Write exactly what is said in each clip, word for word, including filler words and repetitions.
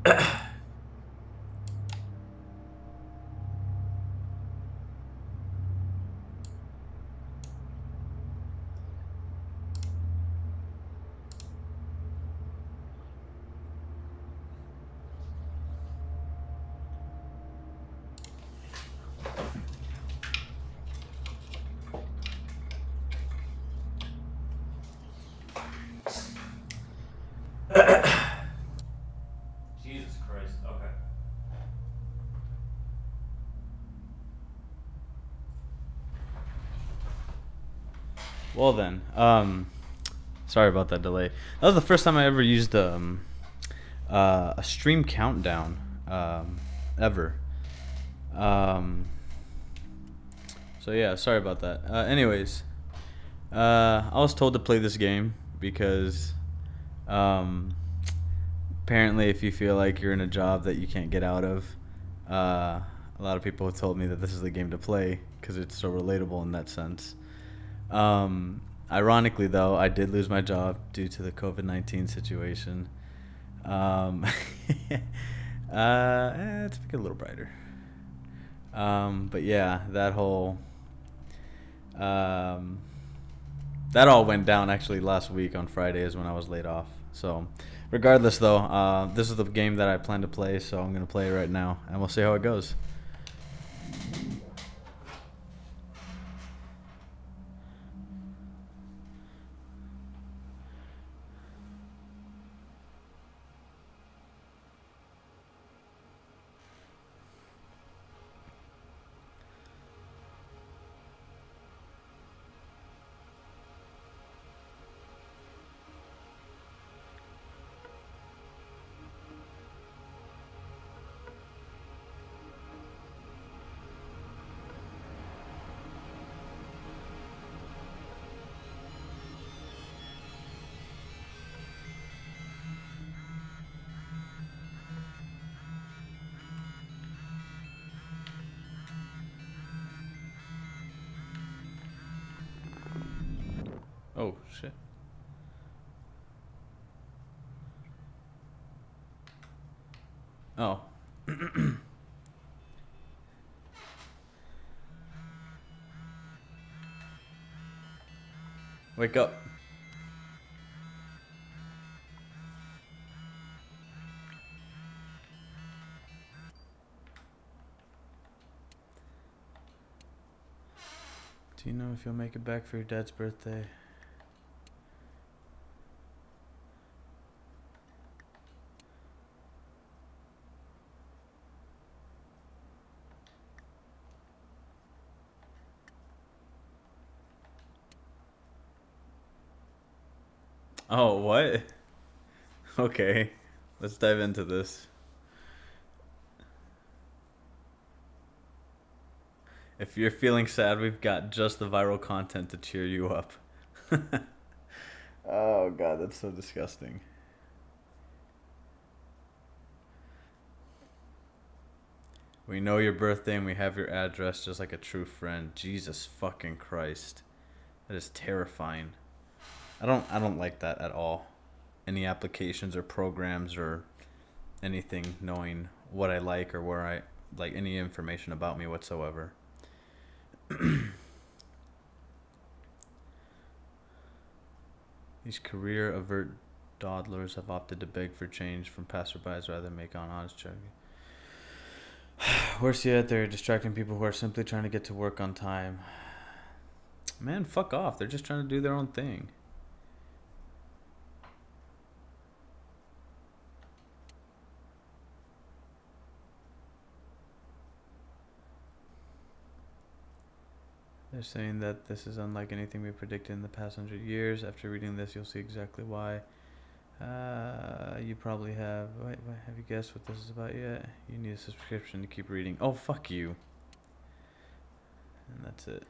Jesus Christ. Okay. Well then, um, sorry about that delay. That was the first time I ever used um, uh, a stream countdown um, ever. Um, so yeah, sorry about that. Uh, anyways, uh, I was told to play this game because um, apparently, if you feel like you're in a job that you can't get out of, uh, a lot of people have told me that this is the game to play because it's so relatable in that sense. Um, ironically, though, I did lose my job due to the COVID nineteen situation. Um, uh, eh, let's make it a little brighter. Um, but yeah, that whole um, that all went down actually last week on Friday is when I was laid off. So, regardless, though, uh, this is the game that I plan to play, so I'm gonna play it right now, and we'll see how it goes. Oh shit. Oh. Wake up. Do you know if you'll make it back for your dad's birthday? Oh, what? Okay. Let's dive into this. If you're feeling sad, we've got just the viral content to cheer you up. Oh god, that's so disgusting. We know your birthday and we have your address just like a true friend. Jesus fucking Christ. That is terrifying. I don't I don't like that at all. Any applications or programs or anything knowing what I like or where I like any information about me whatsoever. These career avert dawdlers have opted to beg for change from passerbys rather than make on honest check. Worse yet, they're distracting people who are simply trying to get to work on time. Man, fuck off. They're just trying to do their own thing. They're saying that this is unlike anything we predicted in the past hundred years. After reading this, you'll see exactly why. Uh, you probably have. Wait, wait, have you guessed what this is about yet? You need a subscription to keep reading. Oh, fuck you. And that's it.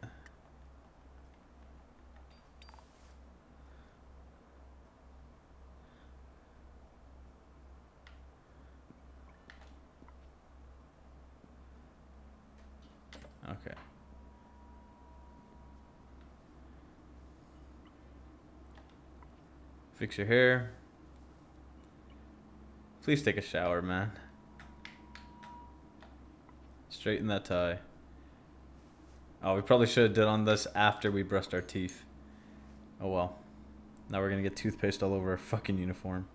Okay. Fix your hair. Please take a shower, man. Straighten that tie. Oh, we probably should have did on this after we brushed our teeth. Oh well. Now we're gonna get toothpaste all over our fucking uniform.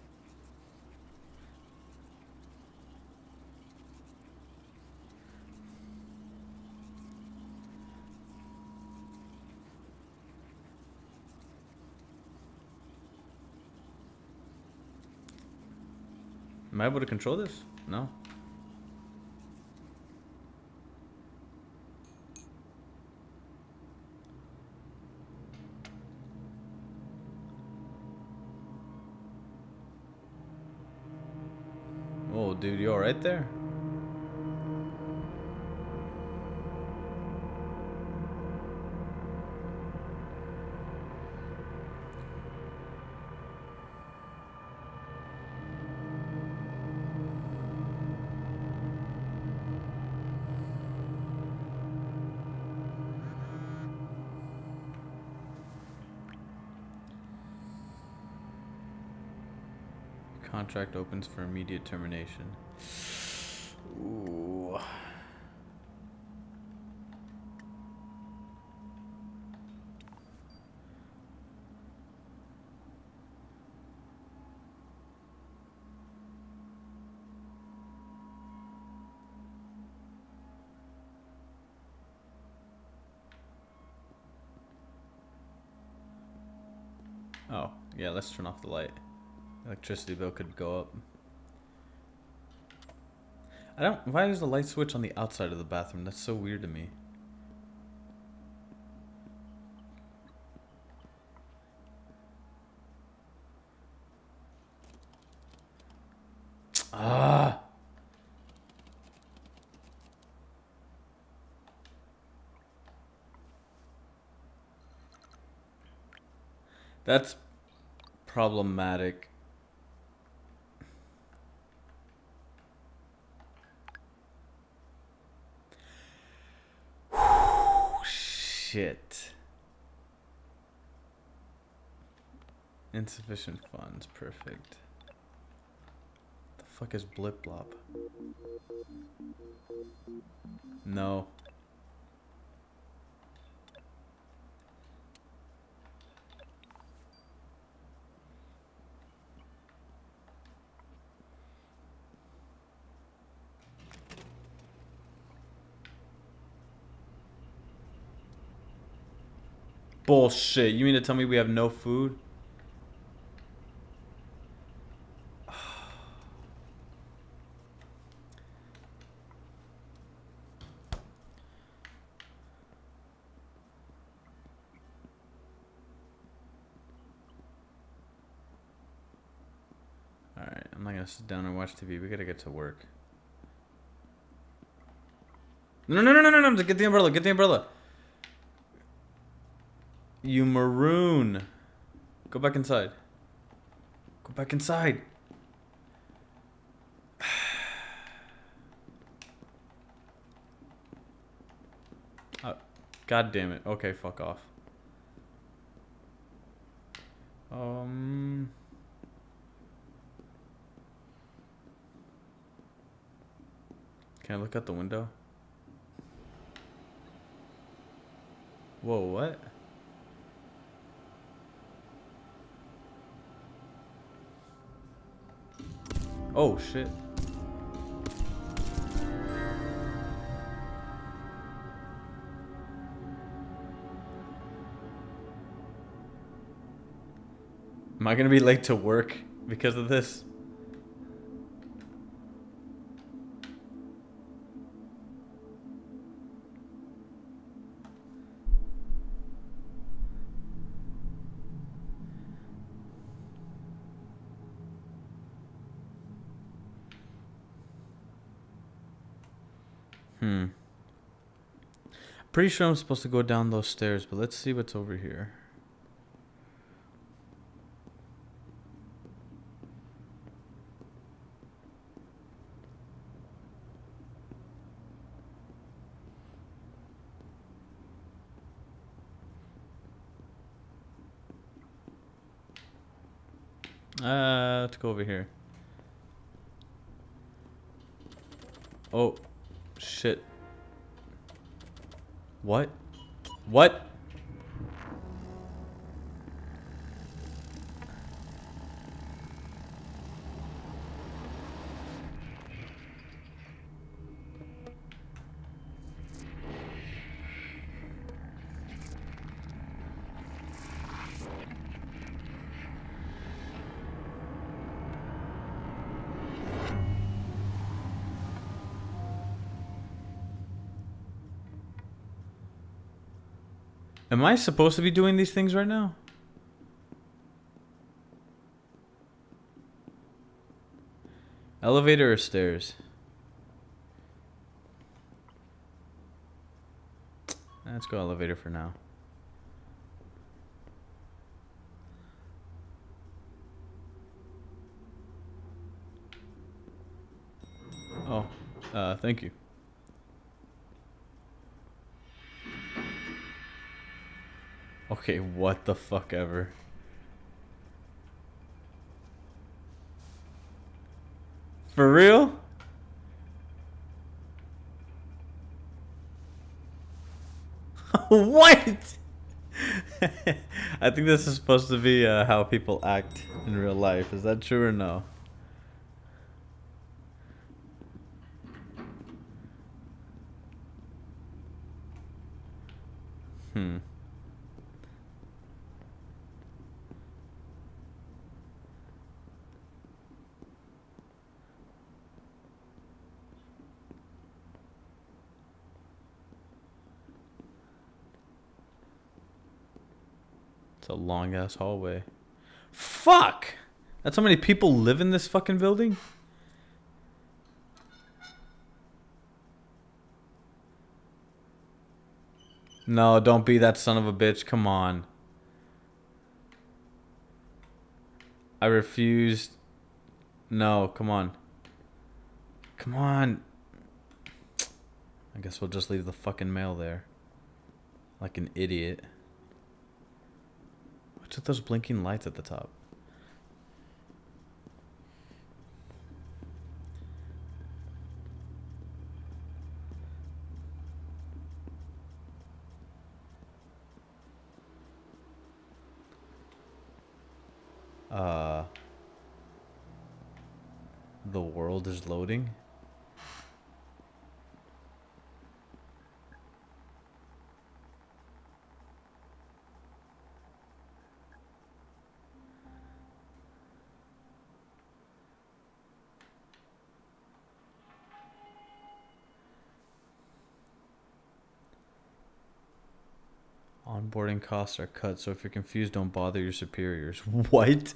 Am I able to control this? No. Oh, dude, you alright there? Contract opens for immediate termination. Ooh. Oh, yeah, let's turn off the light. Electricity bill could go up. I don't. Why is the light switch on the outside of the bathroom? That's so weird to me. Ah. That's problematic. Shit. Insufficient funds. Perfect. The fuck is blip blop? No. Bullshit. You mean to tell me we have no food? Alright, I'm not gonna sit down and watch T V. We gotta get to work. No, no, no, no, no, no. Get the umbrella. Get the umbrella. You maroon. Go back inside. Go back inside. Oh, God damn it. Okay, fuck off. Um. Can I look out the window? Whoa, what? Oh, shit. Am I gonna be late to work because of this? Hmm. Pretty sure I'm supposed to go down those stairs, but let's see what's over here. Uh, let's go over here. Oh, shit. What? What? Am I supposed to be doing these things right now? Elevator or stairs? Let's go elevator for now. Oh, uh, thank you. Okay, what the fuck ever. For real? What? I think this is supposed to be uh, how people act in real life. Is that true or no? Hmm. It's a long ass hallway. Fuck! That's how many people live in this fucking building? No, don't be that son of a bitch. Come on. I refused. No, come on. Come on. I guess we'll just leave the fucking mail there. Like an idiot. What's with those blinking lights at the top? Uh, the world is loading. Onboarding costs are cut, so if you're confused, don't bother your superiors. What?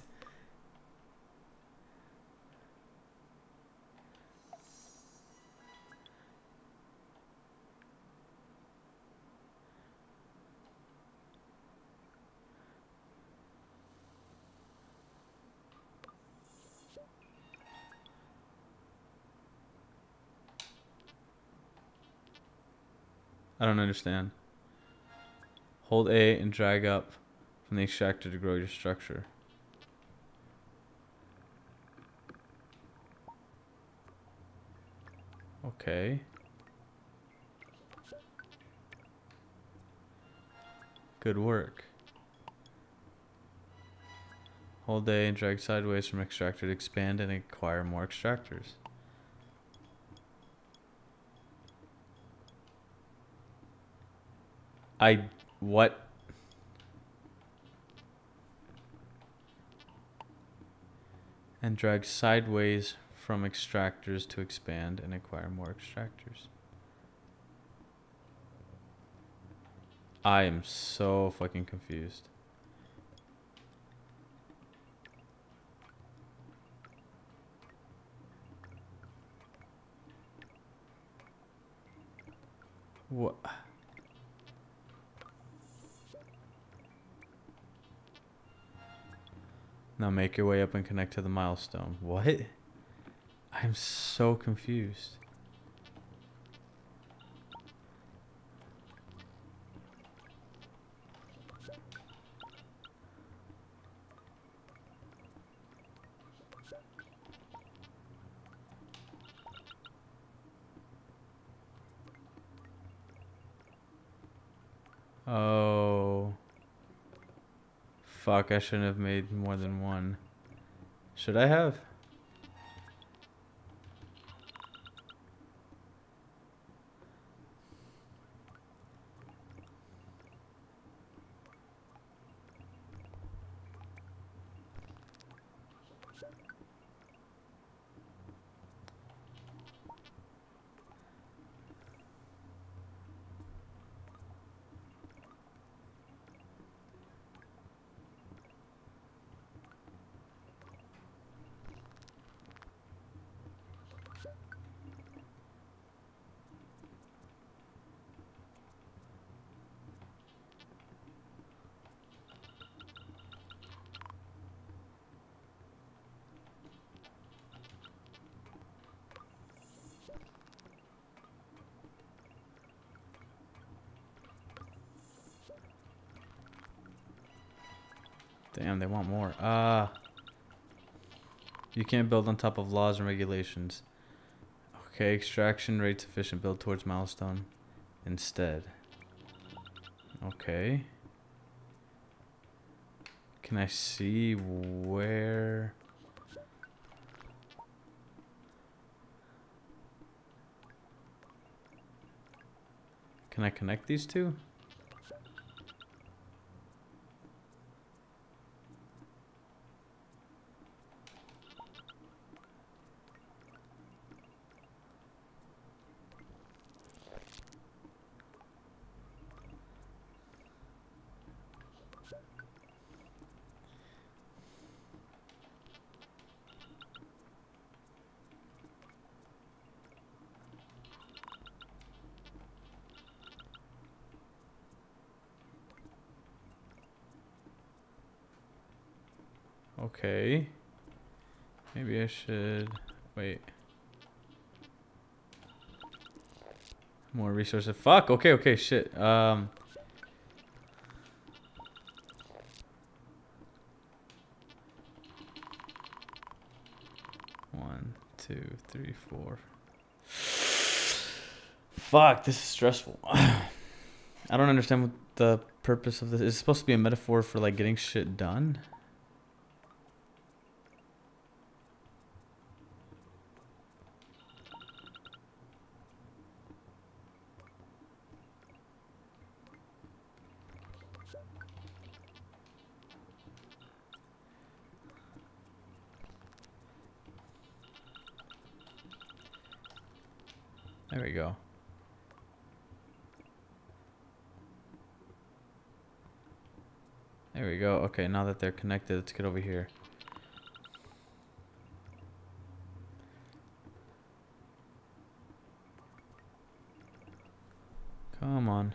I don't understand. Hold A and drag up from the extractor to grow your structure. Okay. Good work. Hold A and drag sideways from extractor to expand and acquire more extractors. I... what? And drag sideways from extractors to expand and acquire more extractors. I am so fucking confused. What? Now make your way up and connect to the milestone. What? I'm so confused. Oh. Fuck, I shouldn't have made more than one. Should I have? Damn, they want more. Ah. Uh, you can't build on top of laws and regulations. Okay, extraction rate sufficient. Build towards milestone instead. Okay. Can I see where... Can I connect these two? Okay. Maybe I should wait. More resources. Fuck. Okay. Okay. Shit. Um. One, two, three, four. Fuck. This is stressful. I don't understand what the purpose of this is. It's supposed to be a metaphor for like getting shit done. There we go. There we go. Okay, now that they're connected, let's get over here. Come on.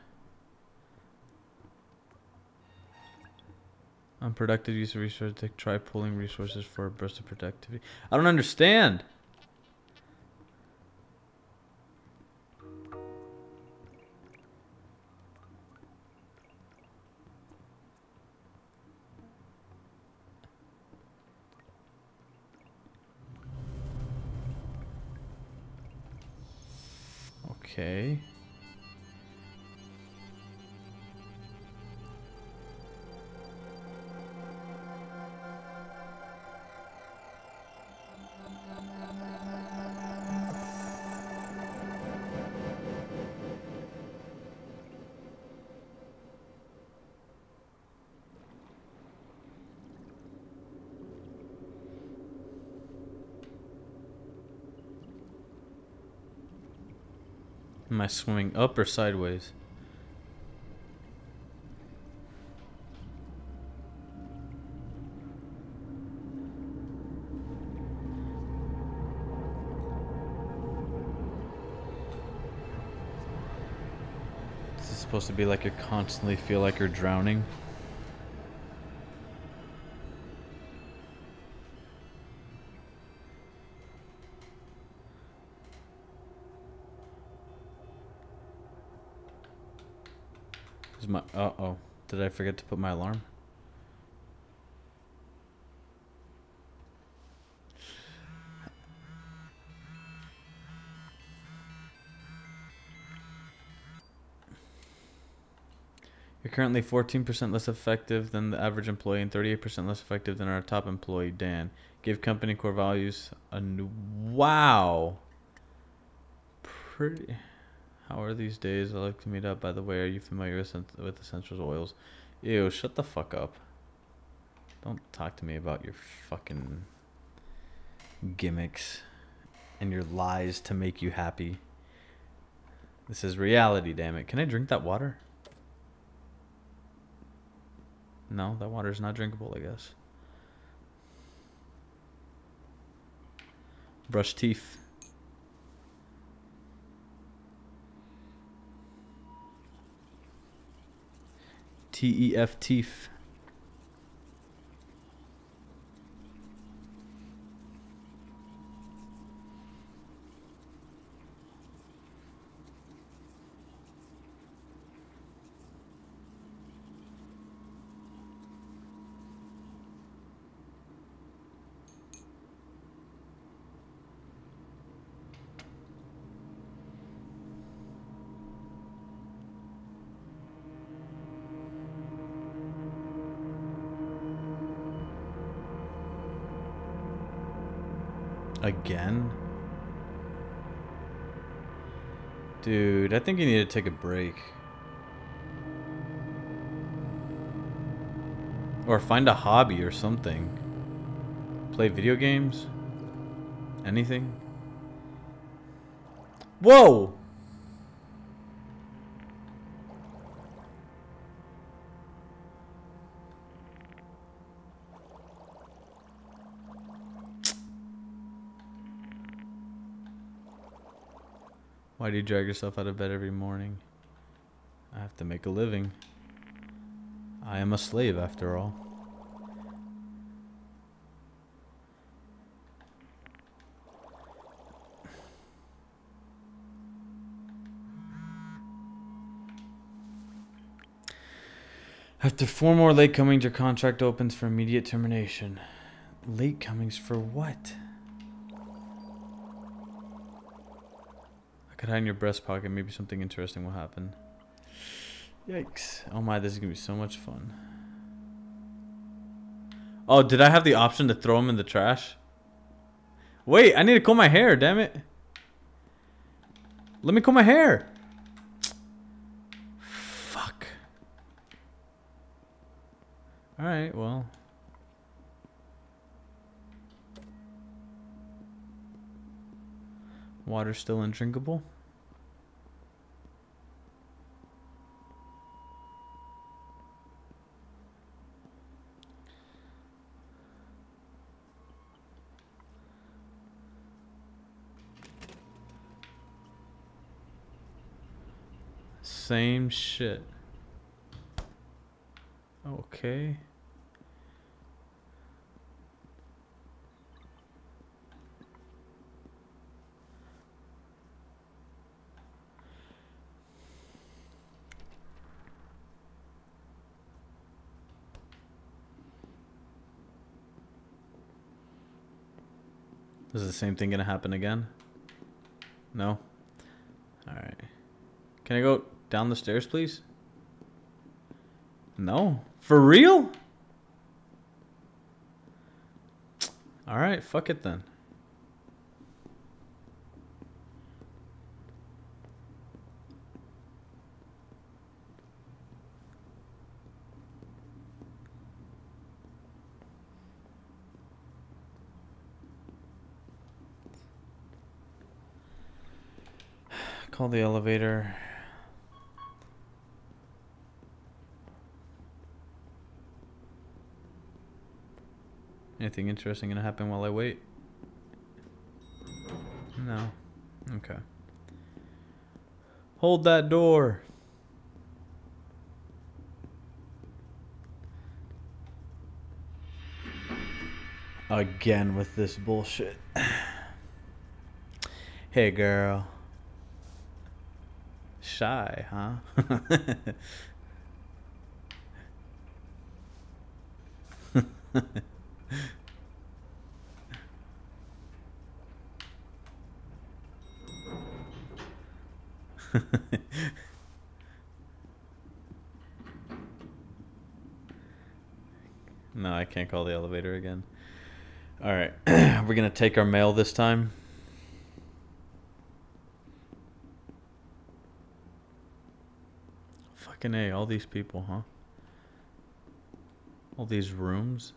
Unproductive use of resources. Try pulling resources for a burst of productivity. I don't understand. Okay. Am I swimming up or sideways? Is this supposed to be like you constantly feel like you're drowning? Is my uh-oh. Did I forget to put my alarm? You're currently fourteen percent less effective than the average employee and thirty-eight percent less effective than our top employee, Dan. Give company core values a new... Wow. Pretty... How are these days? I like to meet up. By the way, are you familiar with, with essential oils? Ew, shut the fuck up. Don't talk to me about your fucking gimmicks and your lies to make you happy. This is reality, damn it. Can I drink that water? No, that water is not drinkable, I guess. Brush teeth. T E F teeth. Again? Dude, I think you need to take a break. Or find a hobby or something. Play video games? Anything? Whoa! Why do you drag yourself out of bed every morning? I have to make a living. I am a slave, after all. After four more late comings, your contract opens for immediate termination. Late comings for what? Could hide in your breast pocket. Maybe something interesting will happen. Yikes. Oh my, this is going to be so much fun. Oh, did I have the option to throw them in the trash? Wait, I need to comb my hair, damn it. Let me comb my hair. Fuck. Alright, well. Water's still undrinkable. Same shit. Okay. Is the same thing gonna happen again? No? Alright. Can I go down the stairs, please? No? For real? Alright, fuck it then. Call the elevator. Anything interesting gonna happen while I wait? No. Okay. Hold that door. Again with this bullshit. Hey girl. Shy, huh? can't call the elevator again. Alright. We're gonna take our mail this time. Fucking A, all these people, huh? All these rooms.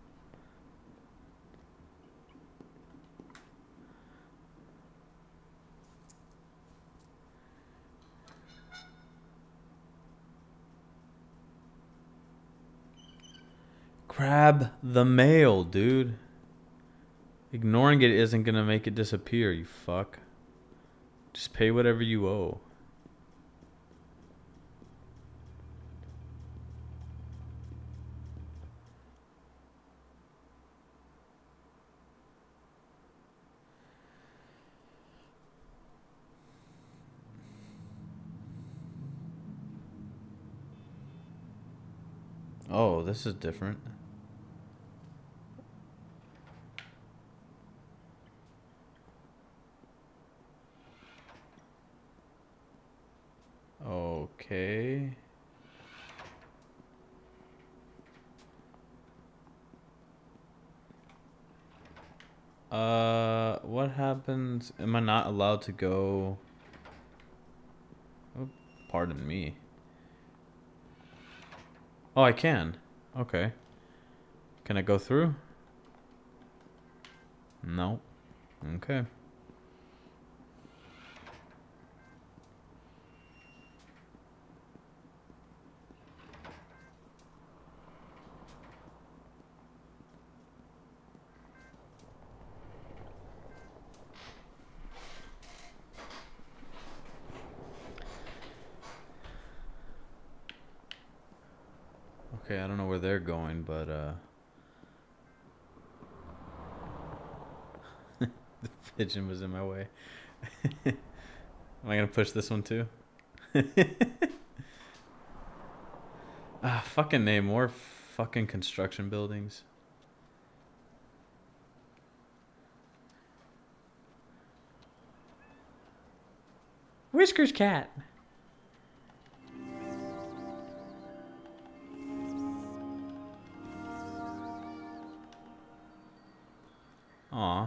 Grab the mail, dude. Ignoring it isn't gonna make it disappear, you fuck. Just pay whatever you owe. Oh, this is different. Okay. Uh, what happens? Am I not allowed to go? Oh, pardon me. Oh, I can. Okay. Can I go through? No. Okay. Okay, I don't know where they're going, but uh the pigeon was in my way. Am I gonna push this one too? Ah, fucking name more fucking construction buildings. Whiskers cat. Aw.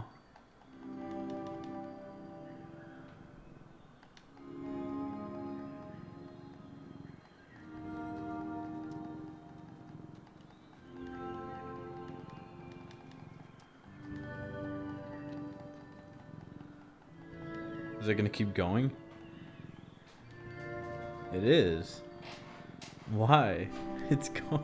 Is it gonna keep going? It is. Why? It's going.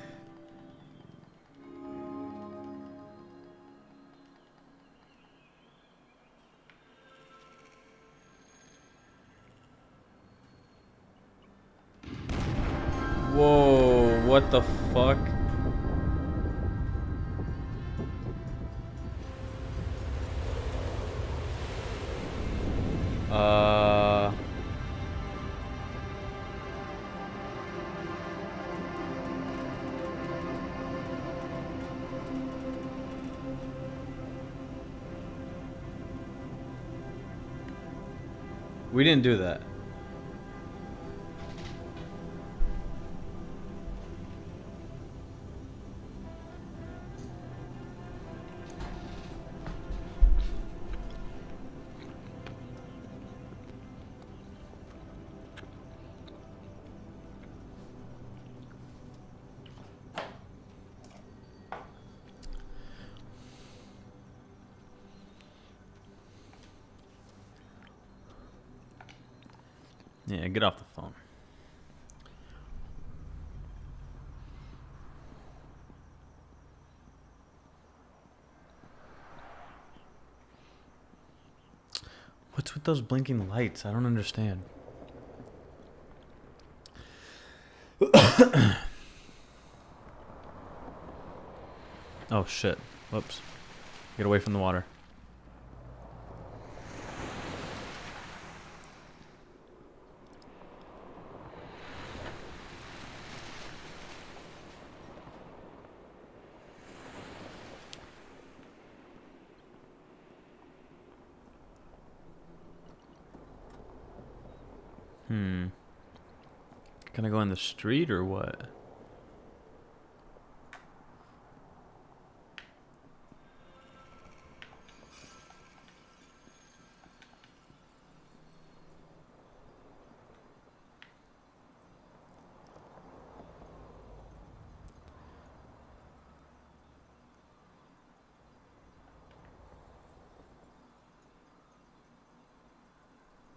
Whoa, what the fuck? Uh... We didn't do that. Yeah, get off the phone. What's with those blinking lights? I don't understand. Oh shit. Whoops. Get away from the water. Hmm. Can I go in the street or what?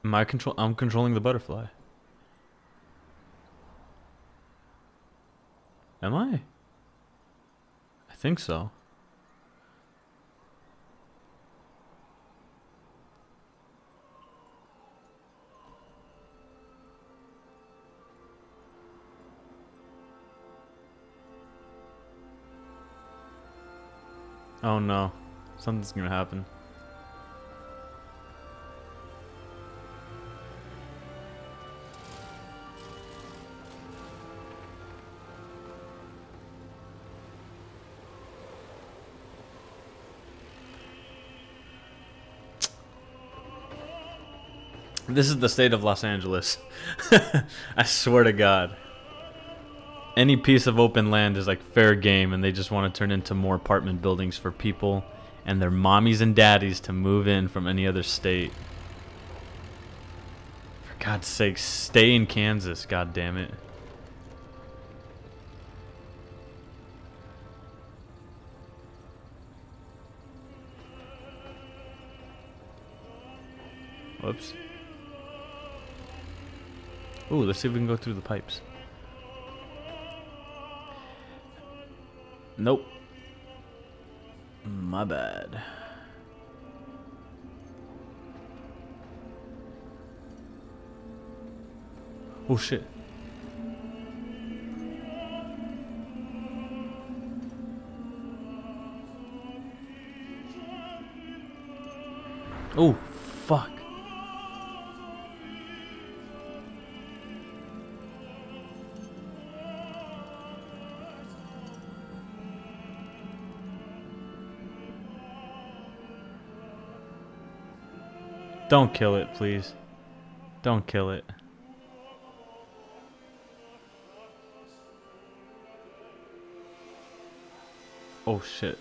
Am I control? I'm controlling the butterfly. Am I? I think so. Oh no. Something's gonna happen. This is the state of Los Angeles. I swear to God. Any piece of open land is like fair game, and they just want to turn into more apartment buildings for people and their mommies and daddies to move in from any other state. For God's sake, stay in Kansas, god damn it. Whoops. Ooh, let's see if we can go through the pipes. Nope. My bad. Oh shit. Oh fuck. Don't kill it, please. Don't kill it. Oh shit.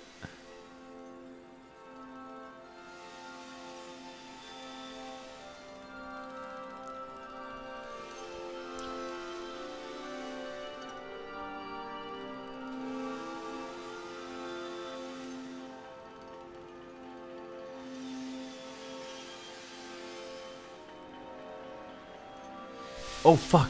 Oh fuck.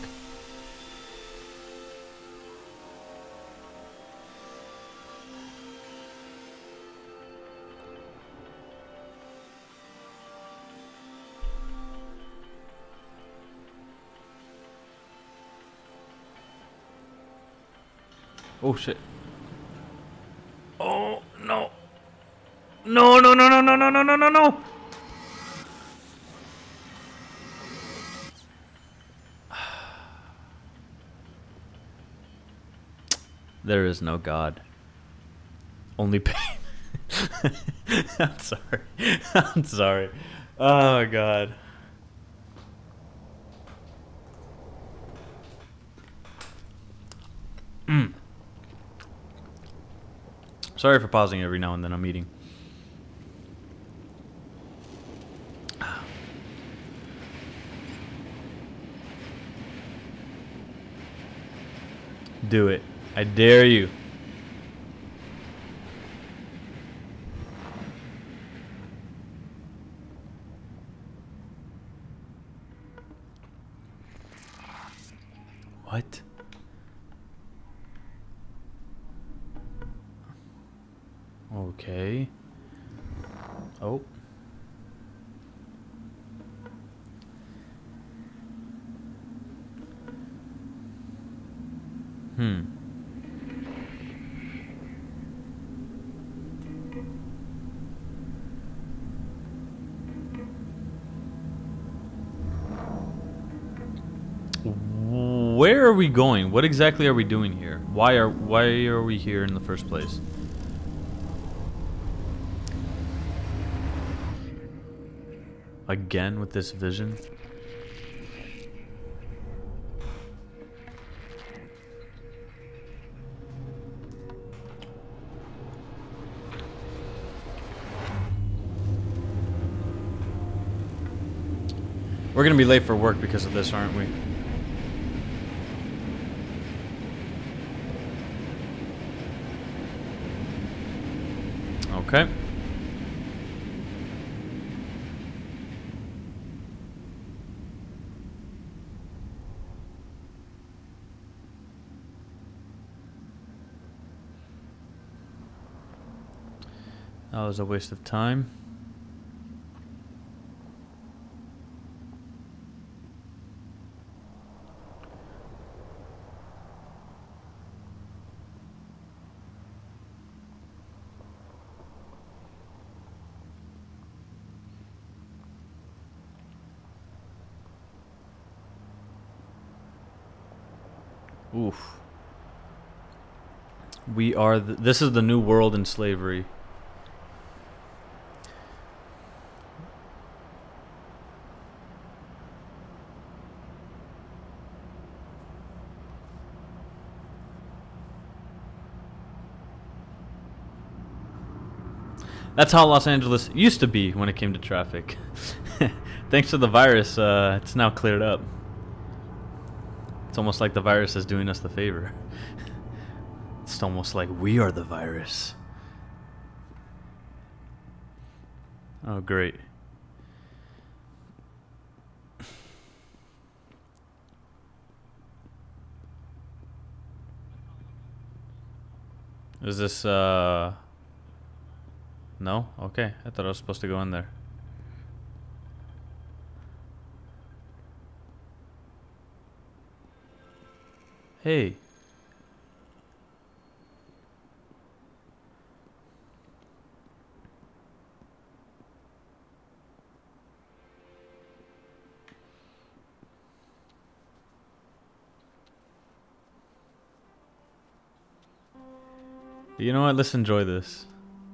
Oh shit. Oh no. No no no no no no no no no no. There is no God. Only pain. I'm sorry. I'm sorry. Oh God. Mm. Sorry for pausing every now and then. I'm eating. Do it. I dare you. What? Okay. Oh. Hmm. Where are we going? What exactly are we doing here? Why are why are we here in the first place? Again with this vision? We're gonna be late for work because of this, aren't we? Okay. That was a waste of time. Oof. We are, the, this is the new world in slavery. That's how Los Angeles used to be when it came to traffic. Thanks to the virus, uh, it's now cleared up. It's almost like the virus is doing us the favor. It's almost like we are the virus. Oh, great. Is this, uh... no? Okay. I thought I was supposed to go in there. Hey. You know what? Let's enjoy this.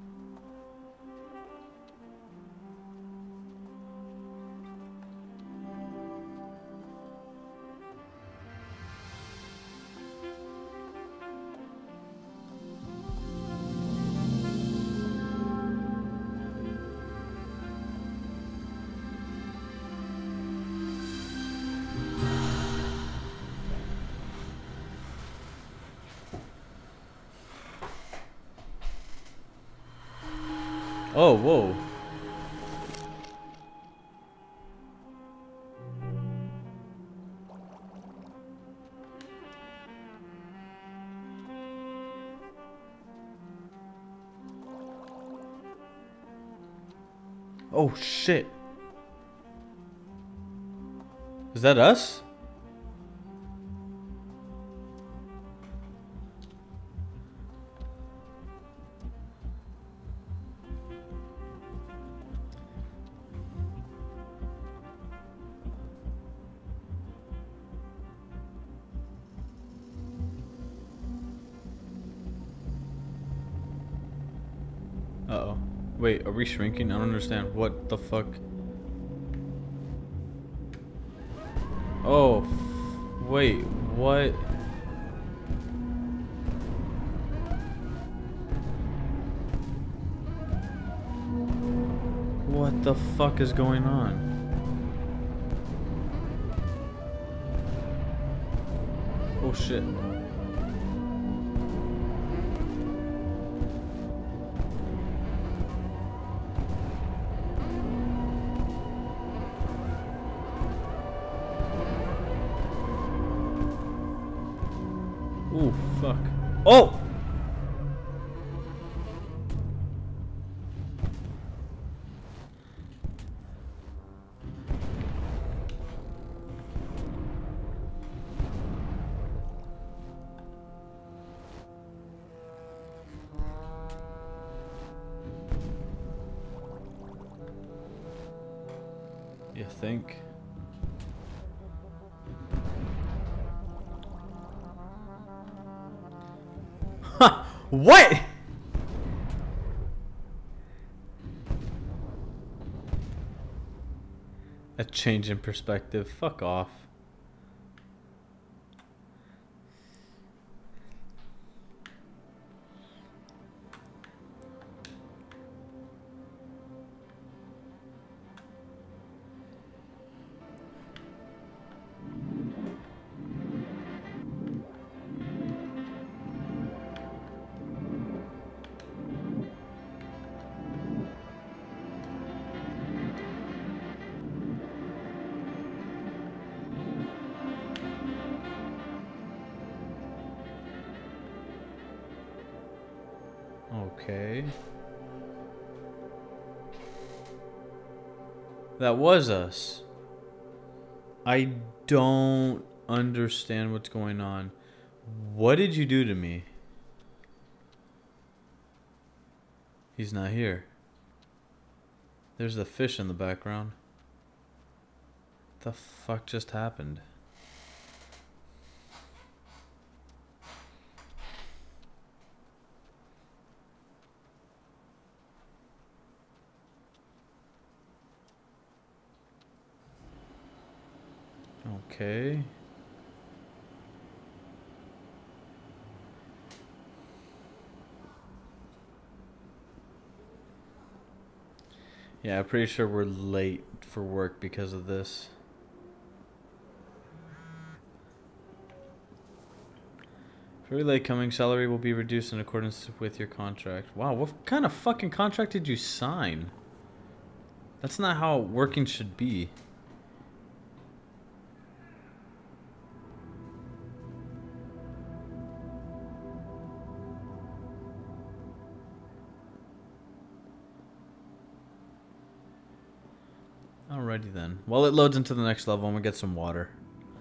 Oh, whoa. Oh, shit. Is that us? Uh-oh. Wait, are we shrinking? I don't understand. What the fuck? Oh, wait, what? What the fuck is going on? Oh shit. Ooh, fuck. Oh! You think? Huh? What? A change in perspective. Fuck off. Okay. That was us. I don't understand what's going on. What did you do to me? He's not here. There's the fish in the background. What the fuck just happened? Okay. Yeah, I'm pretty sure we're late for work because of this. Very late coming. Salary will be reduced in accordance with your contract. Wow, what kind of fucking contract did you sign? That's not how working should be. Alrighty then. While it loads into the next level, I'm gonna get some water.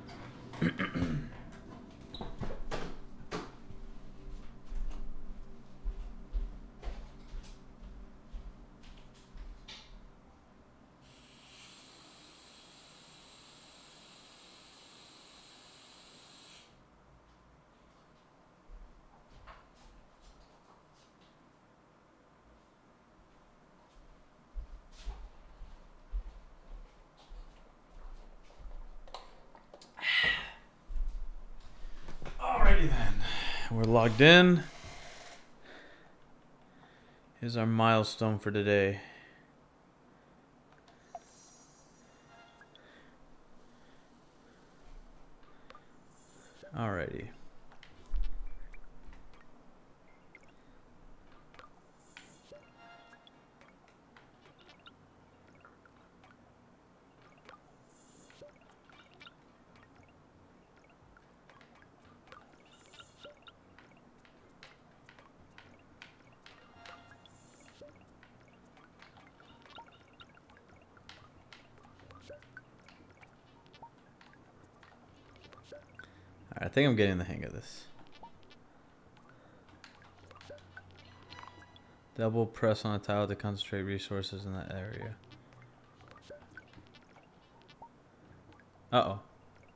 Alrighty then. We're logged in. Here's our milestone for today. Alrighty. I think I'm getting the hang of this. Double press on a tile to concentrate resources in that area. Uh-oh.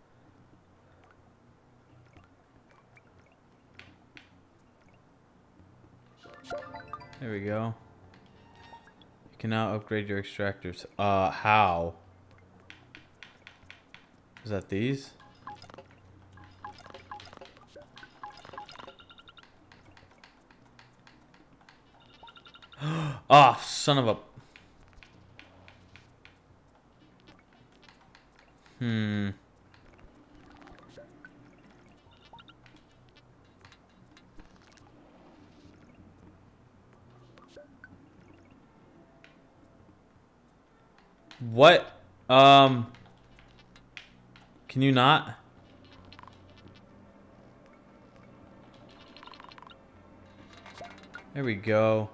There we go. You can now upgrade your extractors. Uh, how? Is that these? Ah, oh, son of a... Hmm. What? Um... Can you not? There we go.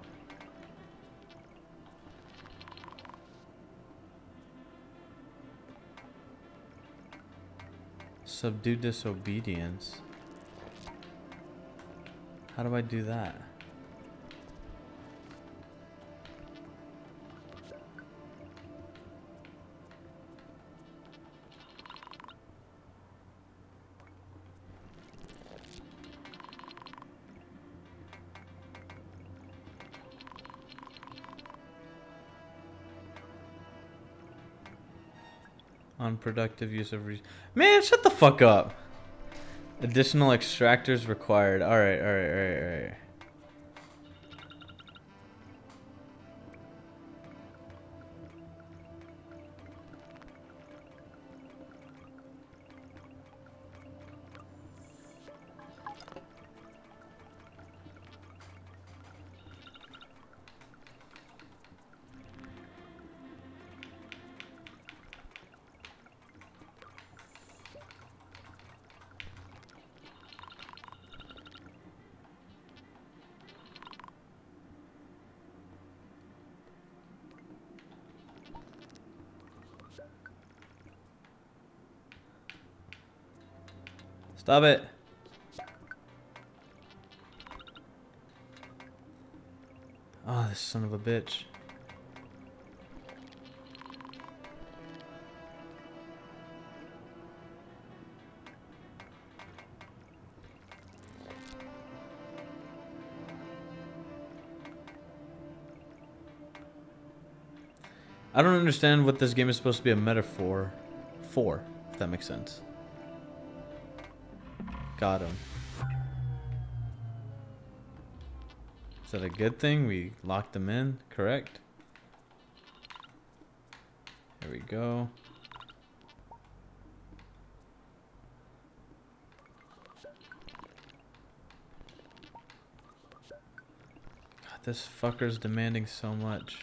Subdue disobedience. How do I do that? Unproductive use of re- Man, shut the fuck up. Additional extractors required. Alright, alright, alright, alright. Stop it. Oh, this son of a bitch. I don't understand what this game is supposed to be a metaphor for, if that makes sense. Got him. Is that a good thing? We locked them in, correct? There we go. God, this fucker's demanding so much.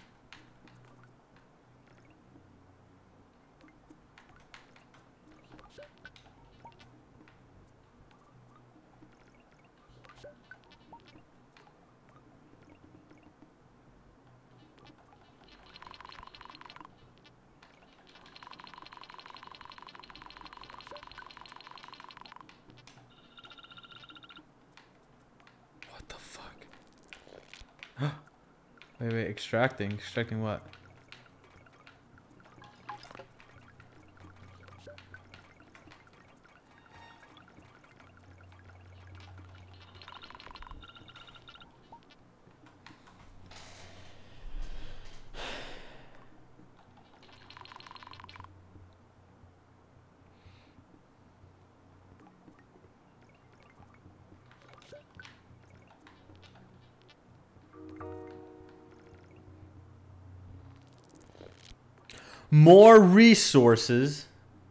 Wait, wait, extracting. Extracting what? More resources.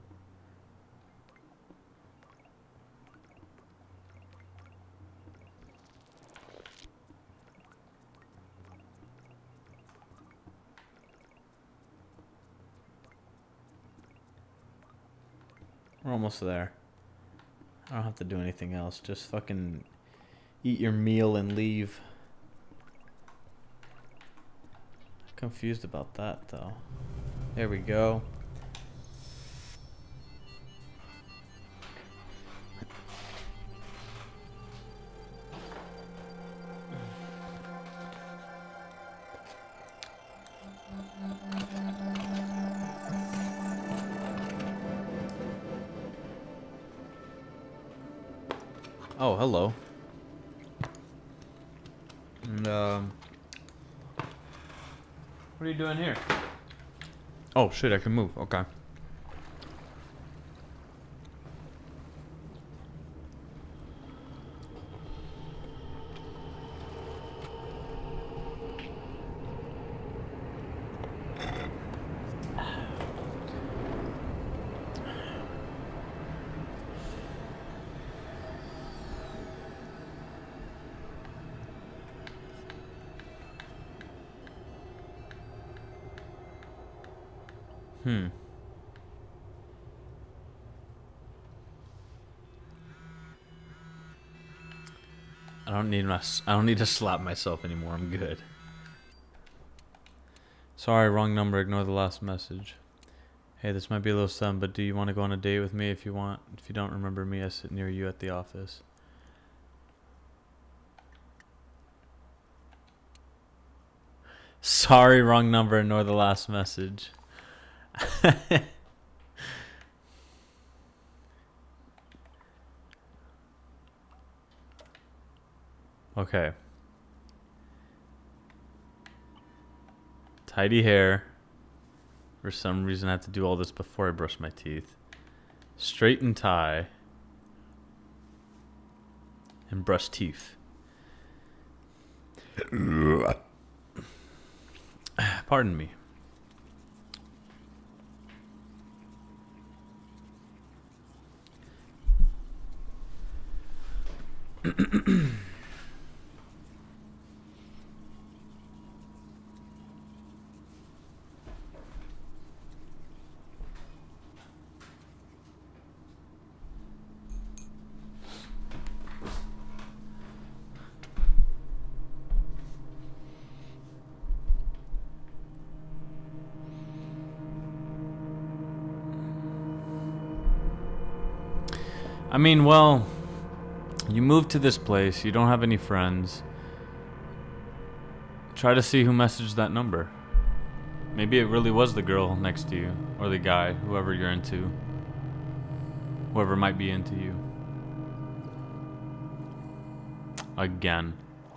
We're almost there. I don't have to do anything else. Just fucking eat your meal and leave. Confused about that though. There we go. Oh, hello. And, um, what are you doing here? Oh shit, I can move. Okay. Hmm. I don't need my. I don't need to slap myself anymore. I'm good. Sorry, wrong number. Ignore the last message. Hey, this might be a little something, but do you want to go on a date with me if you want? If you don't remember me, I sit near you at the office. Sorry, wrong number. Ignore the last message. Okay. Tidy hair. For some reason I have to do all this before I brush my teeth. Straighten tie. And brush teeth. Pardon me. I mean, well, you moved to this place. You don't have any friends. Try to see who messaged that number. Maybe it really was the girl next to you. Or the guy, whoever you're into. Whoever might be into you. Again.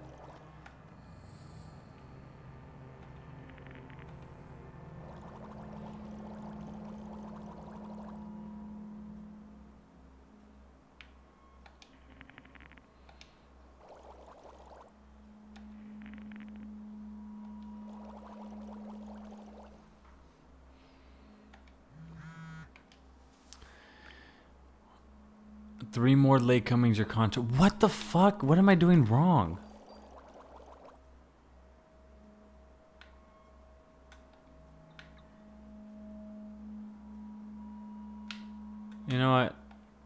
Three more late comings, your contract. What the fuck? What am I doing wrong? You know what?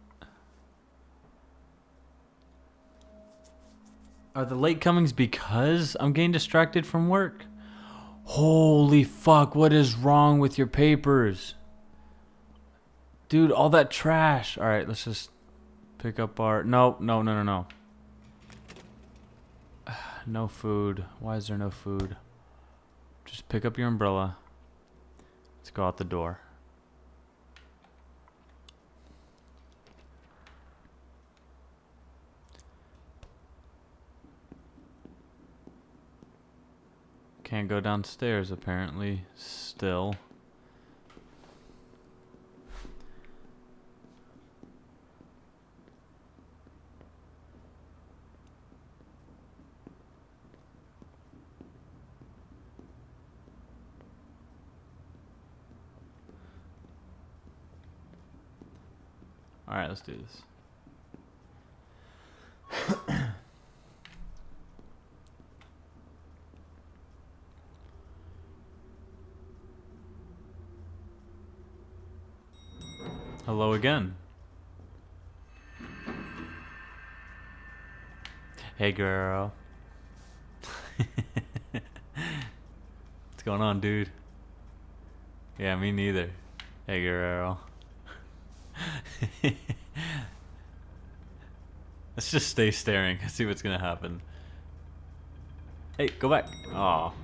Are the late comings because I'm getting distracted from work? Holy fuck, what is wrong with your papers? Dude, all that trash. Alright, let's just pick up our... No, no, no, no, no. No food. Why is there no food? Just pick up your umbrella. Let's go out the door. Can't go downstairs, apparently. Still. Alright, let's do this. Hello again. Hey girl. What's going on, dude? Yeah, me neither. Hey girl. Let's just stay staring and see what's gonna happen. Hey, go back. Aw.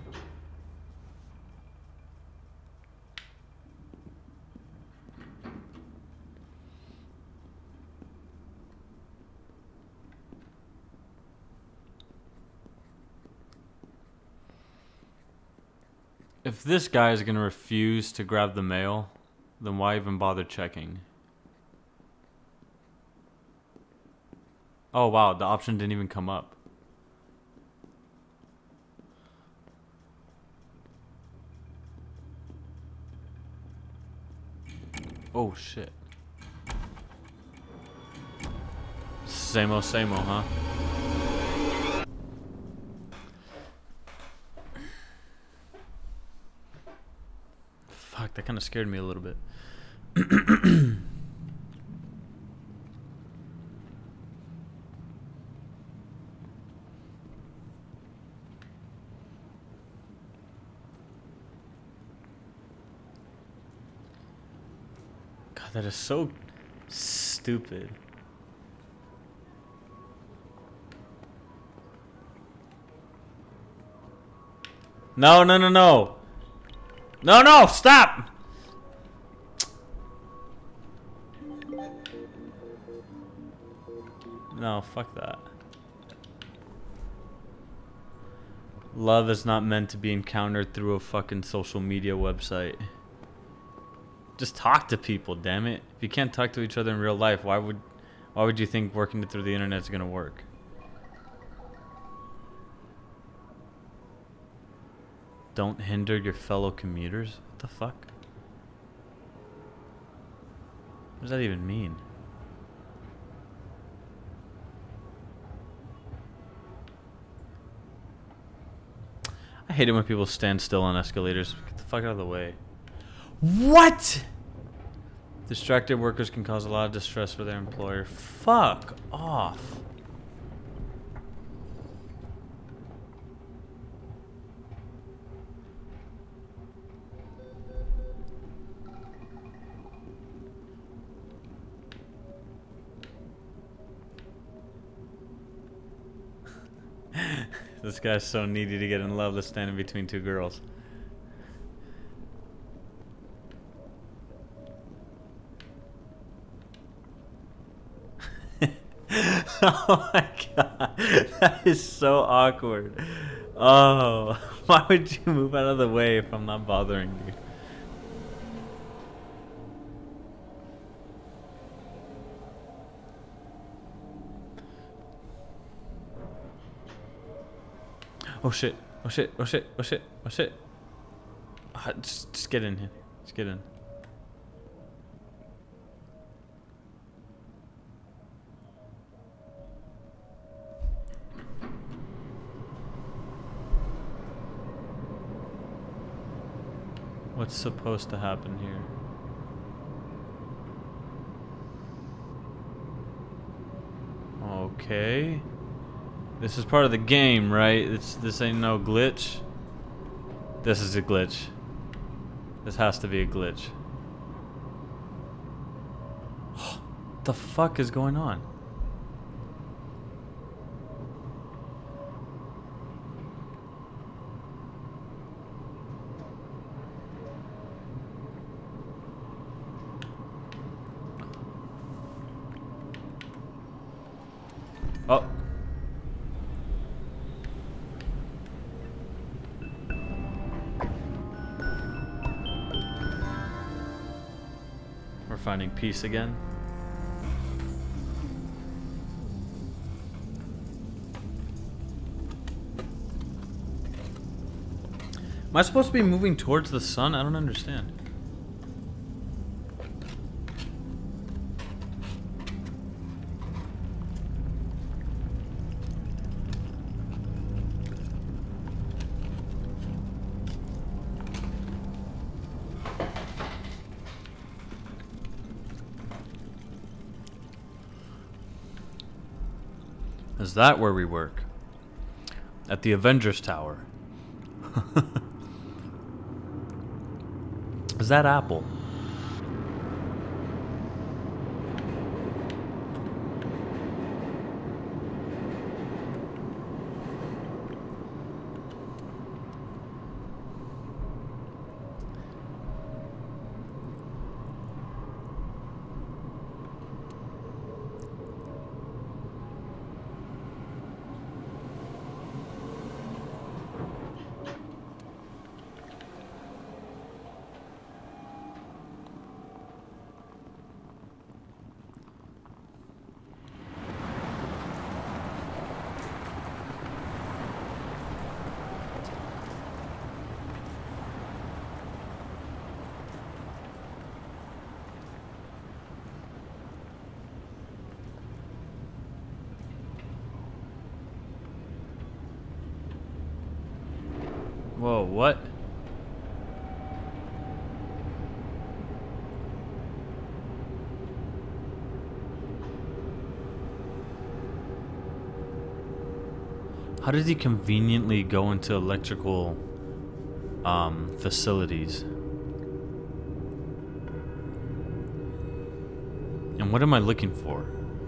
If this guy is gonna refuse to grab the mail, then why even bother checking? Oh wow, the option didn't even come up. Oh shit. Same-o, same-o, huh? Fuck, that kind of scared me a little bit. God, that is so stupid. No, no, no, no. No, no, stop! No, fuck that. Love is not meant to be encountered through a fucking social media website. Just talk to people, damn it. If you can't talk to each other in real life, why would why would you think working it through the internet is gonna work? Don't hinder your fellow commuters? What the fuck? What does that even mean? I hate it when people stand still on escalators. Get the fuck out of the way. What? Distracted workers can cause a lot of distress for their employer. Fuck off. This guy's so needy to get in love. Let's stand in between two girls. Oh my god. That is so awkward. Oh, why would you move out of the way if I'm not bothering you? Oh shit, oh shit, oh shit, oh shit, oh shit. Uh, just, just get in here. Just get in. What's supposed to happen here? Okay. This is part of the game, right? It's this ain't no glitch. This is a glitch. This has to be a glitch. What the fuck is going on? Oh. We're finding peace again. Am I supposed to be moving towards the sun? I don't understand. Is that where we work? At the Avengers Tower. Is that Apple? Whoa, what? How does he conveniently go into electrical um, facilities? And what am I looking for?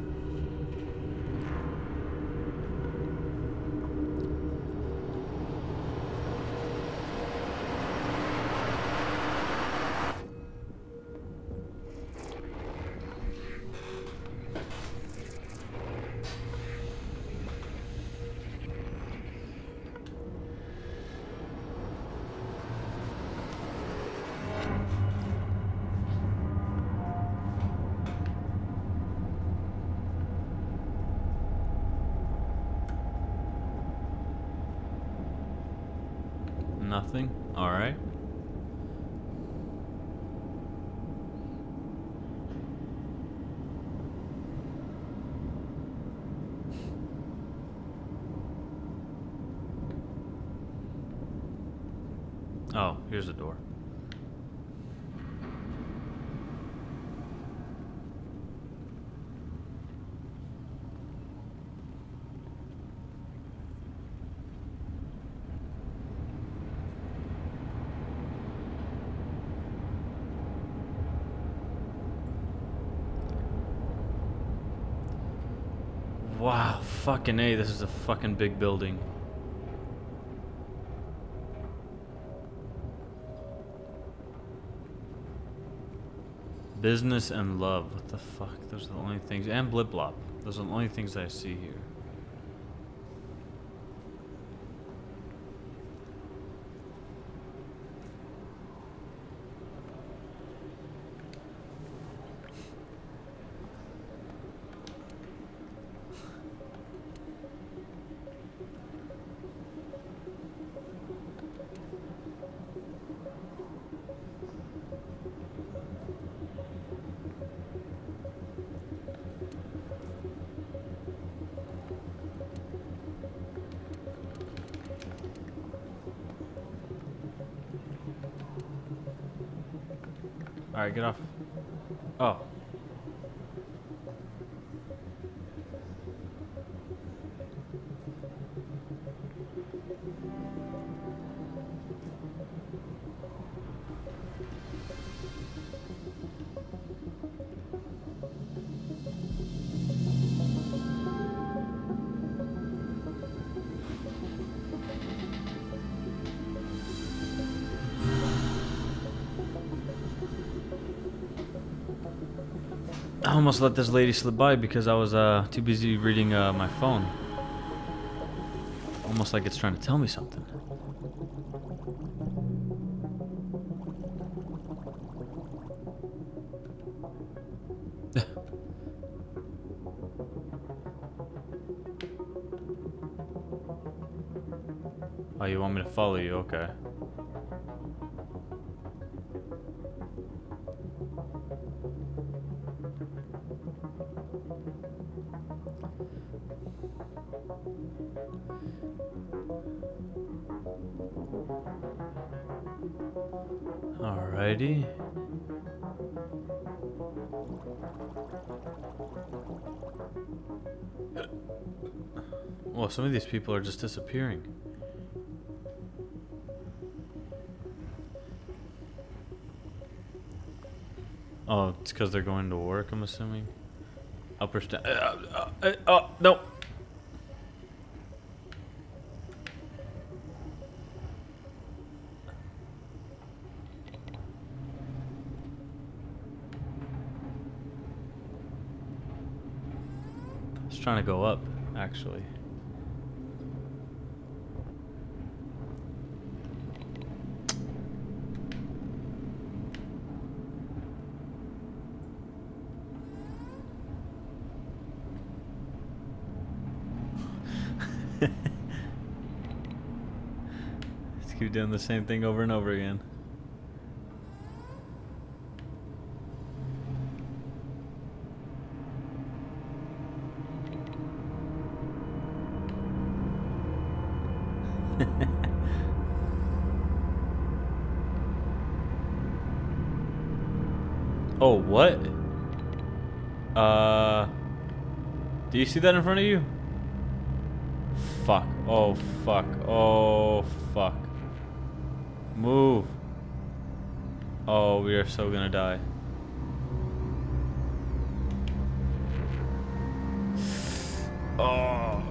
Nothing? Alright. Oh, here's a door. Wow, fucking A, this is a fucking big building. Business and love. What the fuck? Those are the only things. And blip blop. Those are the only things I see here. Alright, get off. Oh. I almost let this lady slip by because I was uh, too busy reading uh, my phone. Almost like it's trying to tell me something. Oh, you want me to follow you? Okay. Alrighty. Well, some of these people are just disappearing. Oh, it's because they're going to work, I'm assuming. Upper sta- uh, uh, uh, oh, no. I was trying to go up, actually. Just keep doing the same thing over and over again. Oh, what? Uh, do you see that in front of you? Fuck. Oh, fuck. Oh, fuck. Move. Oh, we are so gonna die. Oh.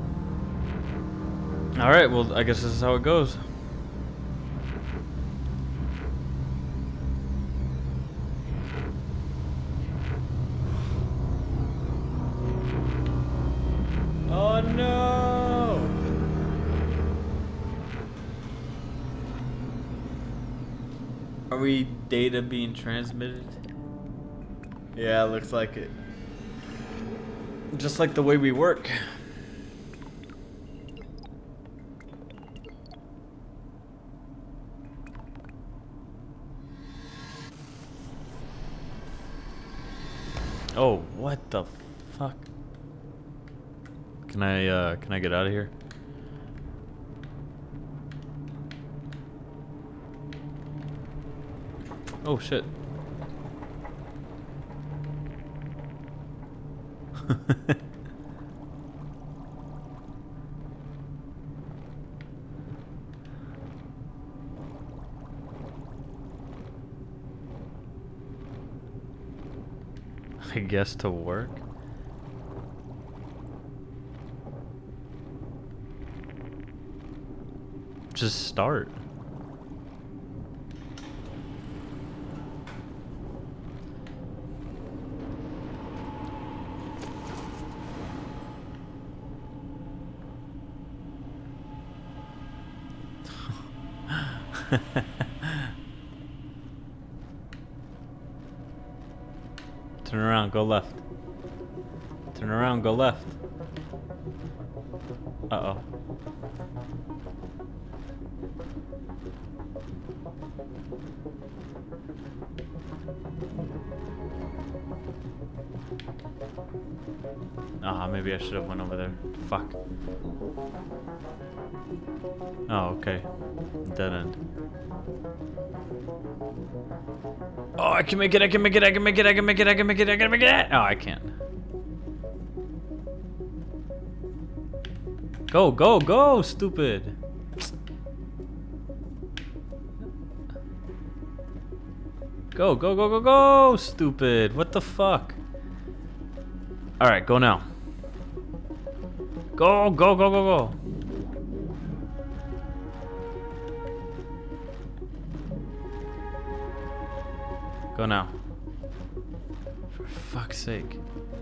Alright, well, I guess this is how it goes. Oh no! Are we data being transmitted? Yeah, looks like it. Just like the way we work. Oh, what the fuck? Can I, uh, can I get out of here? Oh, shit. I guess to work? Just start. Turn around, go left. Turn around, go left. Uh-oh. Ah, maybe I should have went over there. Fuck. Oh, okay. Dead end. Oh, I can make it, I can make it, I can make it, I can make it, I can make it, I can make it! Oh, I can't. Go, go, go, stupid! Go, go, go, go, go, stupid! What the fuck? Alright, go now. Go, go, go, go, go! Go now. For fuck's sake.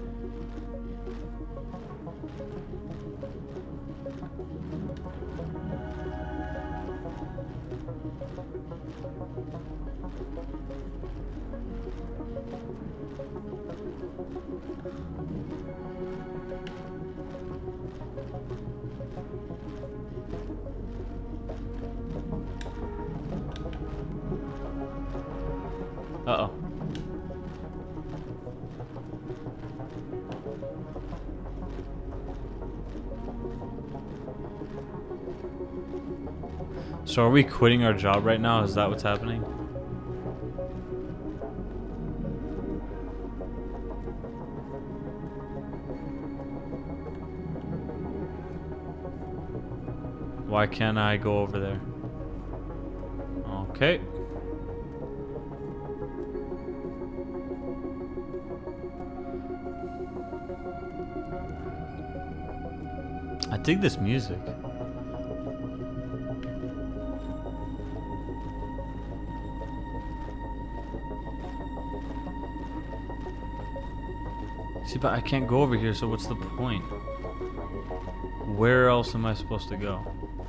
Uh-oh. So are we quitting our job right now? Is that what's happening? Why can't I go over there? Okay. I dig this music. See, but I can't go over here, so what's the point? Where else am I supposed to go?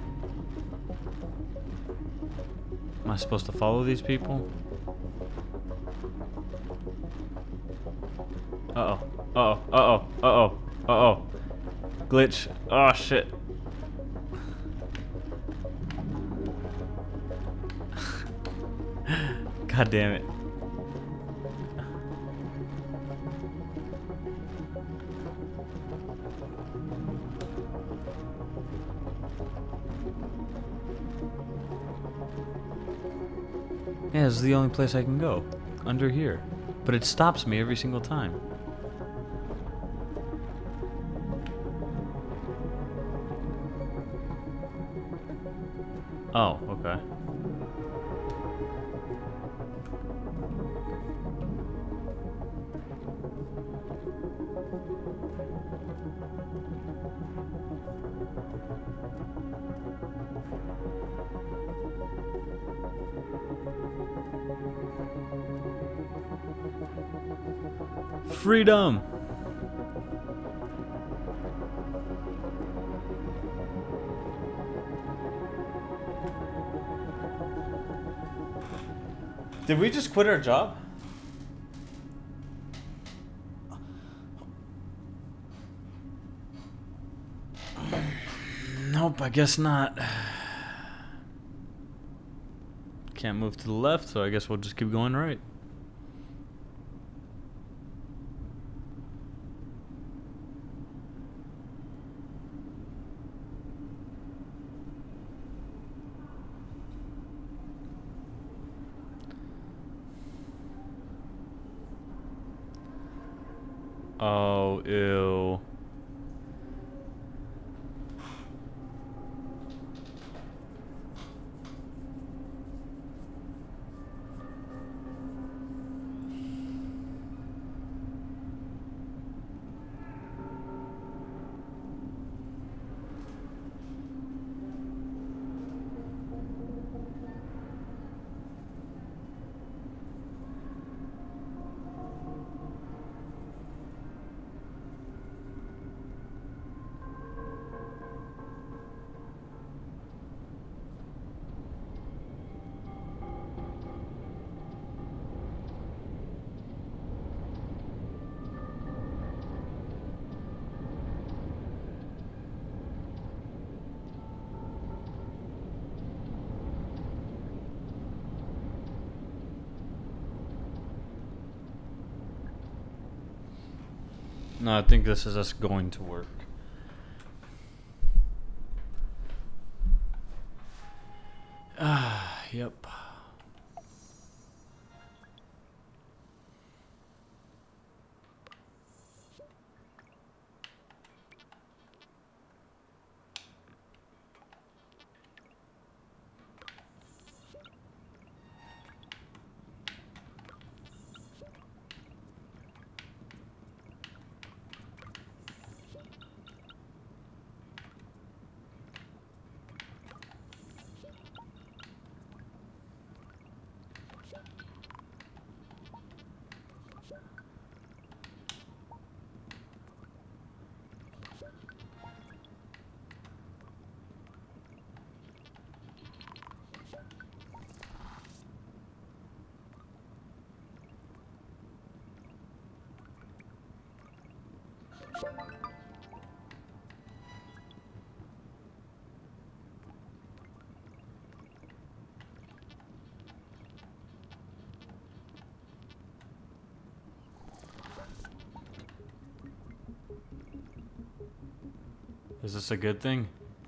Am I supposed to follow these people? Uh-oh. Uh-oh. Uh-oh. Uh-oh. Uh-oh. Glitch. Oh, shit. God damn it. Yeah, this is the only place I can go. Under here. But it stops me every single time. Oh, okay. Freedom! Did we just quit our job? Nope, I guess not. Can't move to the left, so I guess we'll just keep going right. Oh, ew. No, I think this is us going to work. Ah, yep. Is this a good thing?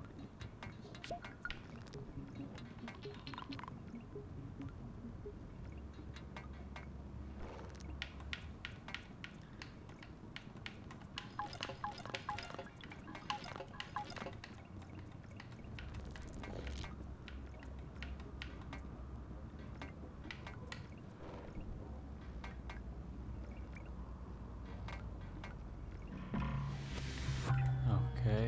Okay.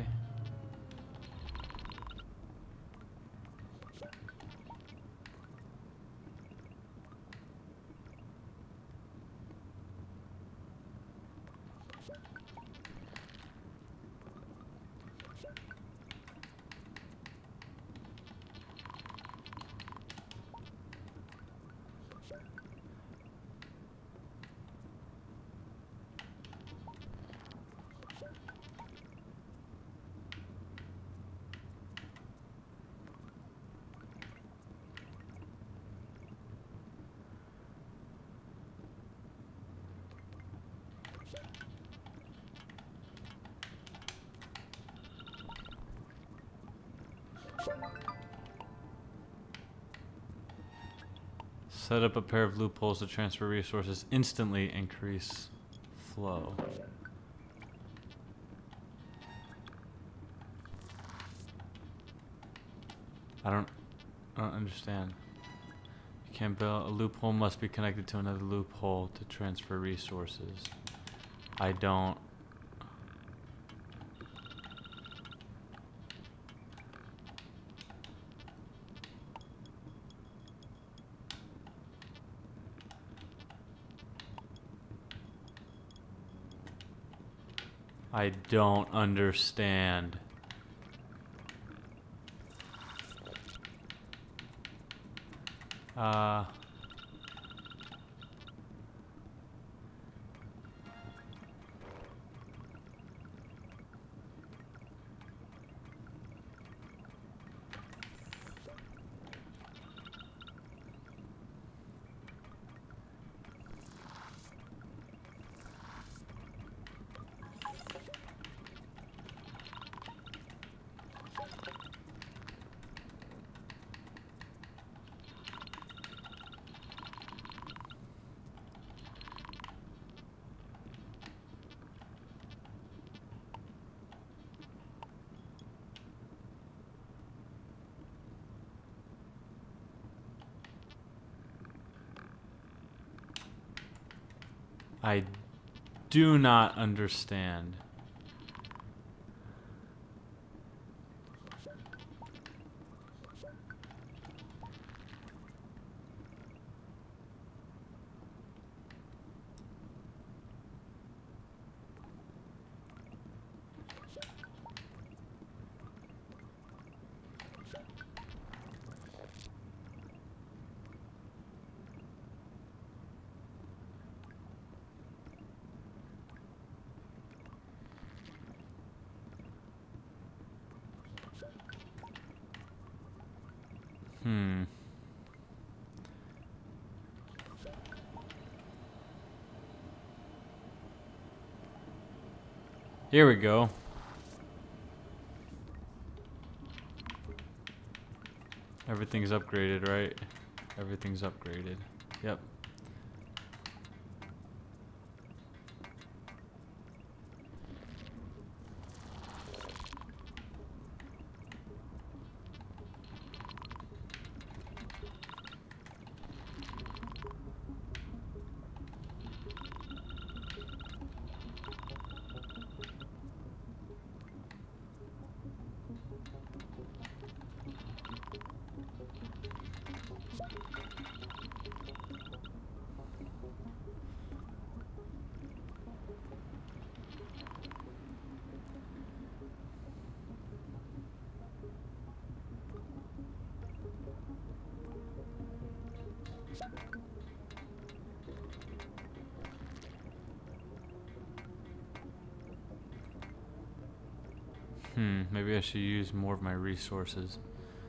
Set up a pair of loopholes to transfer resources, instantly increase flow. I don't, I don't understand. You can't build a loophole, must be connected to another loophole to transfer resources. I don't. I don't understand. Uh... I do not understand. Hmm. Here we go. Everything's upgraded, right? Everything's upgraded. Yep. Hmm, maybe I should use more of my resources.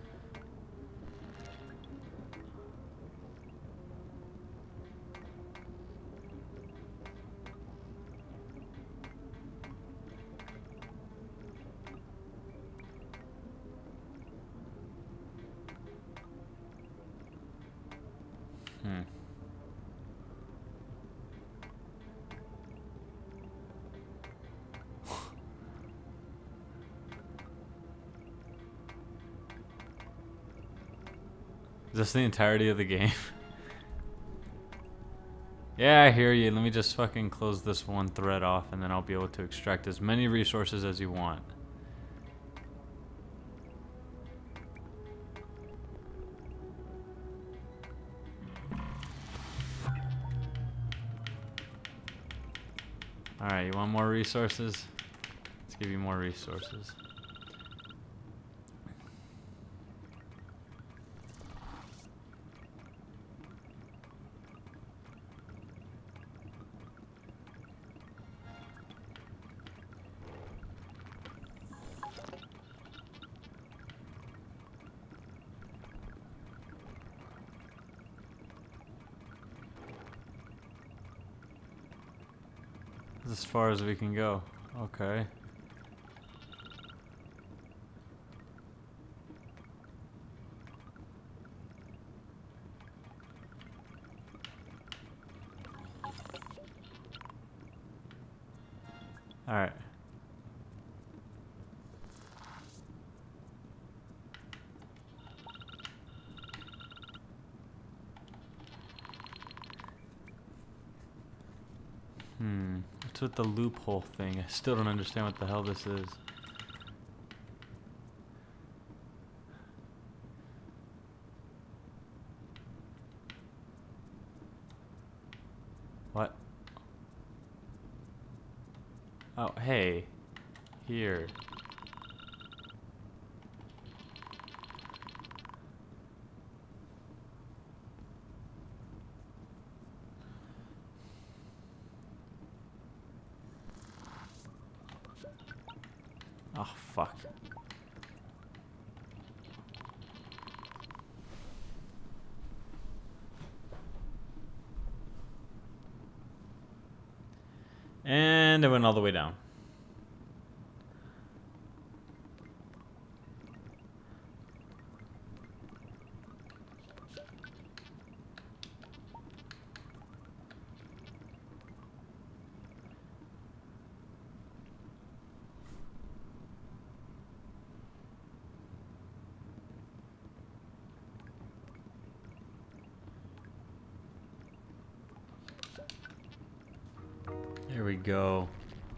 Hmm. Is this the entirety of the game? Yeah, I hear you. Let me just fucking close this one thread off and then I'll be able to extract as many resources as you want. Alright, you want more resources? Let's give you more resources. As far as we can go. Okay. All right. Hmm. What's with the loophole thing? I still don't understand what the hell this is. What? Oh, hey. Here. Oh, fuck. And it went all the way down. There we go.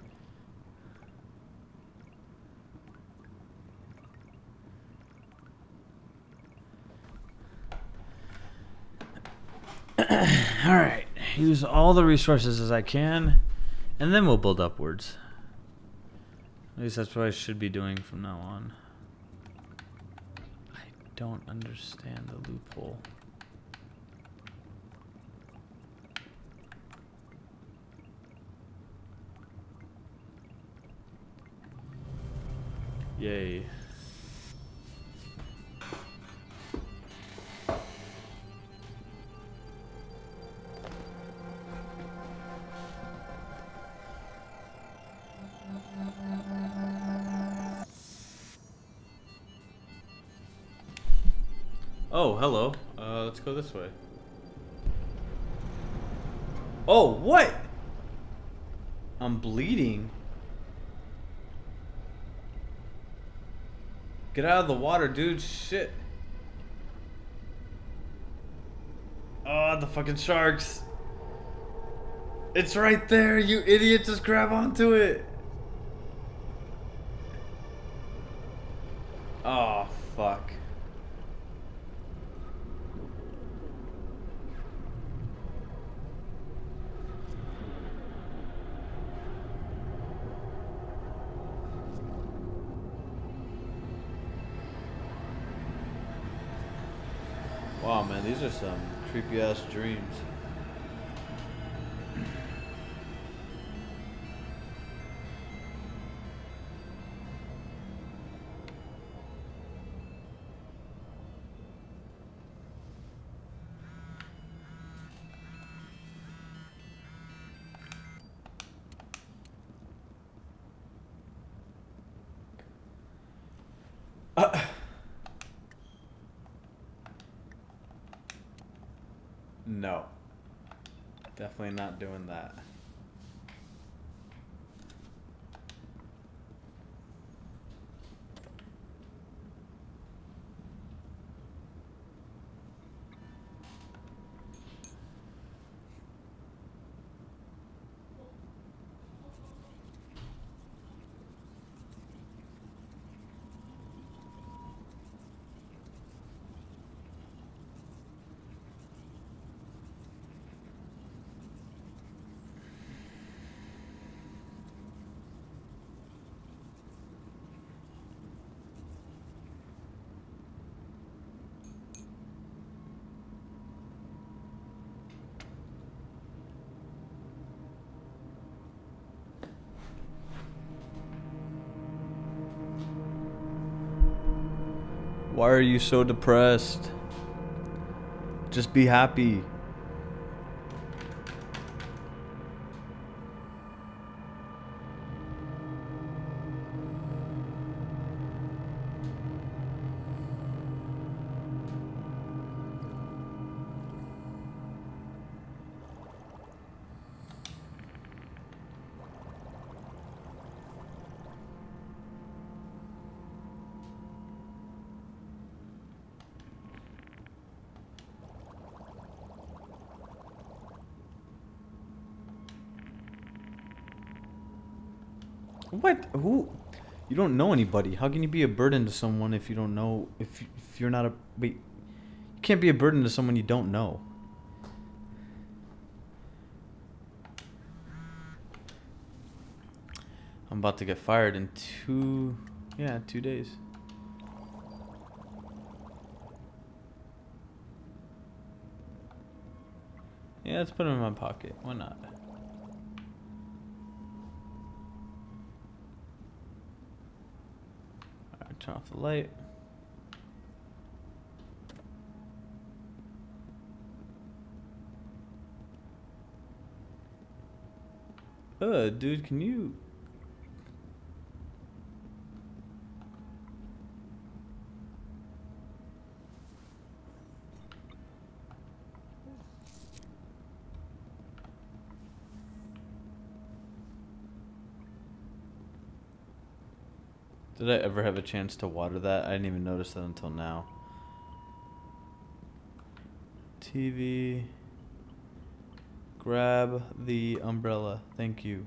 All right, use all the resources as I can, and then we'll build upwards. At least that's what I should be doing from now on. I don't understand the loophole. Yay. Oh, hello. Uh, let's go this way. Oh, what? I'm bleeding. Get out of the water, dude. Shit. Oh, the fucking sharks. It's right there, you idiot. Just grab onto it. Oh, fuck. Wow, man, these are some creepy ass dreams. Uh, no. Definitely not doing that. Why are you so depressed? Just be happy. What? Who? You don't know anybody. How can you be a burden to someone if you don't know? If if you're not a wait, you can't be a burden to someone you don't know. I'm about to get fired in two, yeah, two days. Yeah, let's put them in my pocket. Why not? Alright, turn off the light. Uh, dude, can you... Did I ever have a chance to water that? I didn't even notice that until now. T V. Grab the umbrella. Thank you.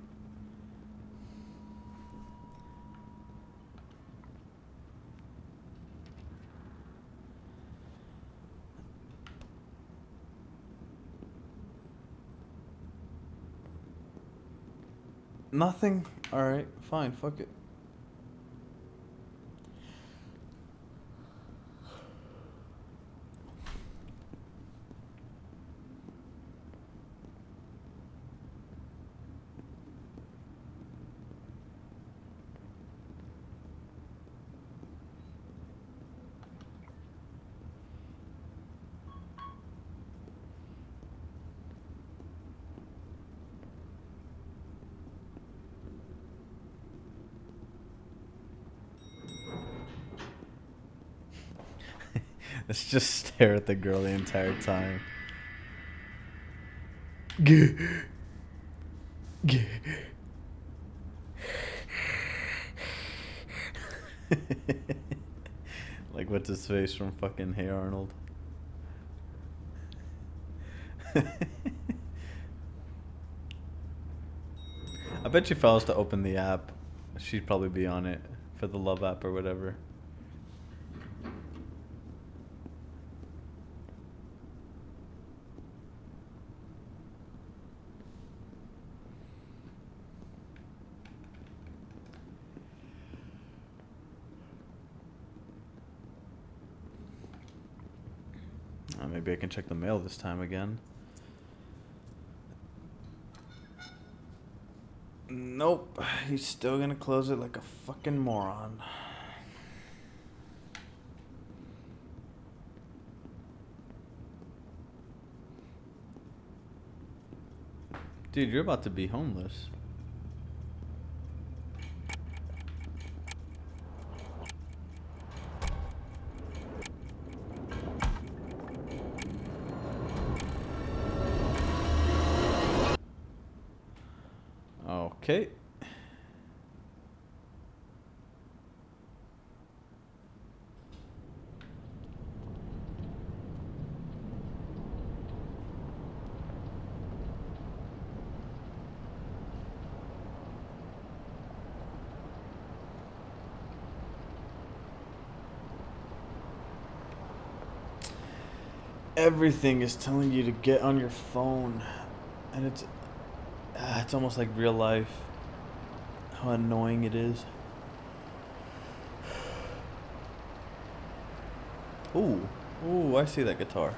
Nothing? Alright, fine, fuck it. Let's just stare at the girl the entire time. Like, what's his face from fucking Hey Arnold? I bet you if I was to open the app, she'd probably be on it for the love app or whatever. Uh, maybe I can check the mail this time again. Nope, he's still gonna close it like a fucking moron. Dude, you're about to be homeless. Okay. Everything is telling you to get on your phone, and it's uh, it's almost like real life. How annoying it is. Ooh, ooh, I see that guitar.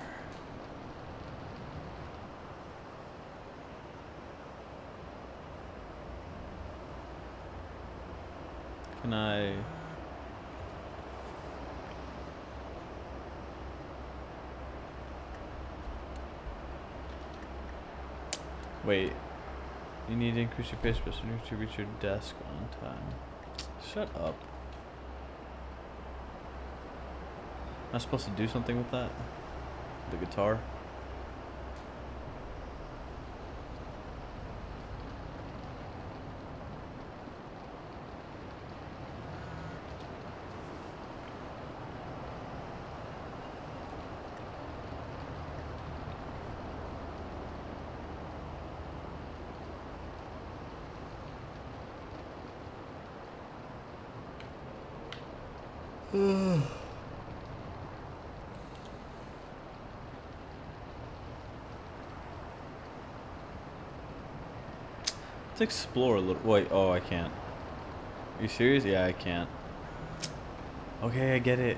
Can I? Wait. You need to increase your pace to reach your desk on time. Shut up. Am I supposed to do something with that? The guitar? Let's explore a little. Wait, oh, I can't. Are you serious? Yeah, I can't. Okay, I get it.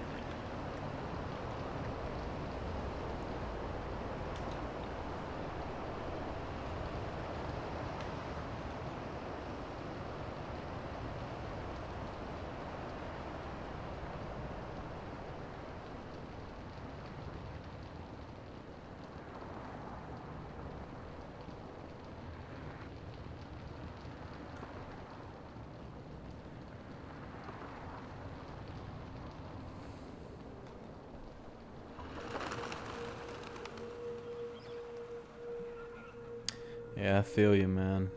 Yeah, I feel you, man.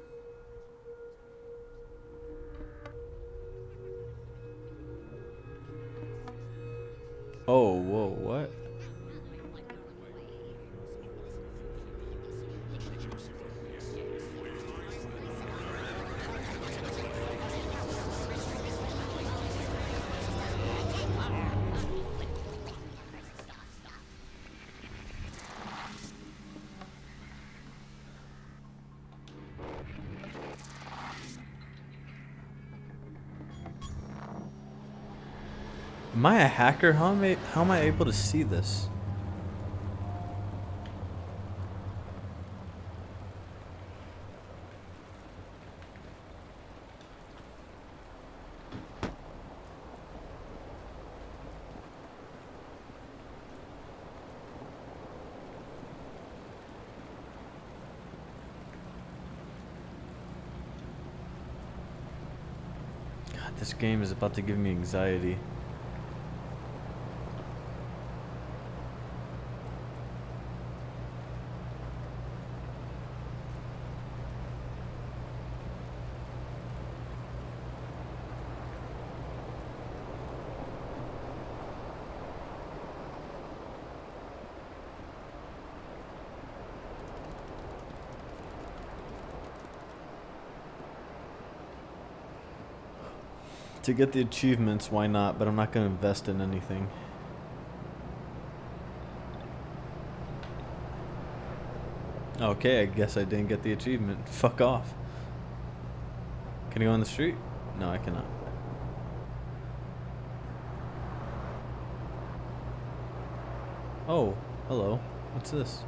Oh, whoa, what? Am I a hacker? How am I, how am I able to see this? God, this game is about to give me anxiety. To get the achievements, why not? But I'm not going to invest in anything. Okay, I guess I didn't get the achievement. Fuck off. Can I go on the street? No, I cannot. Oh, hello. What's this?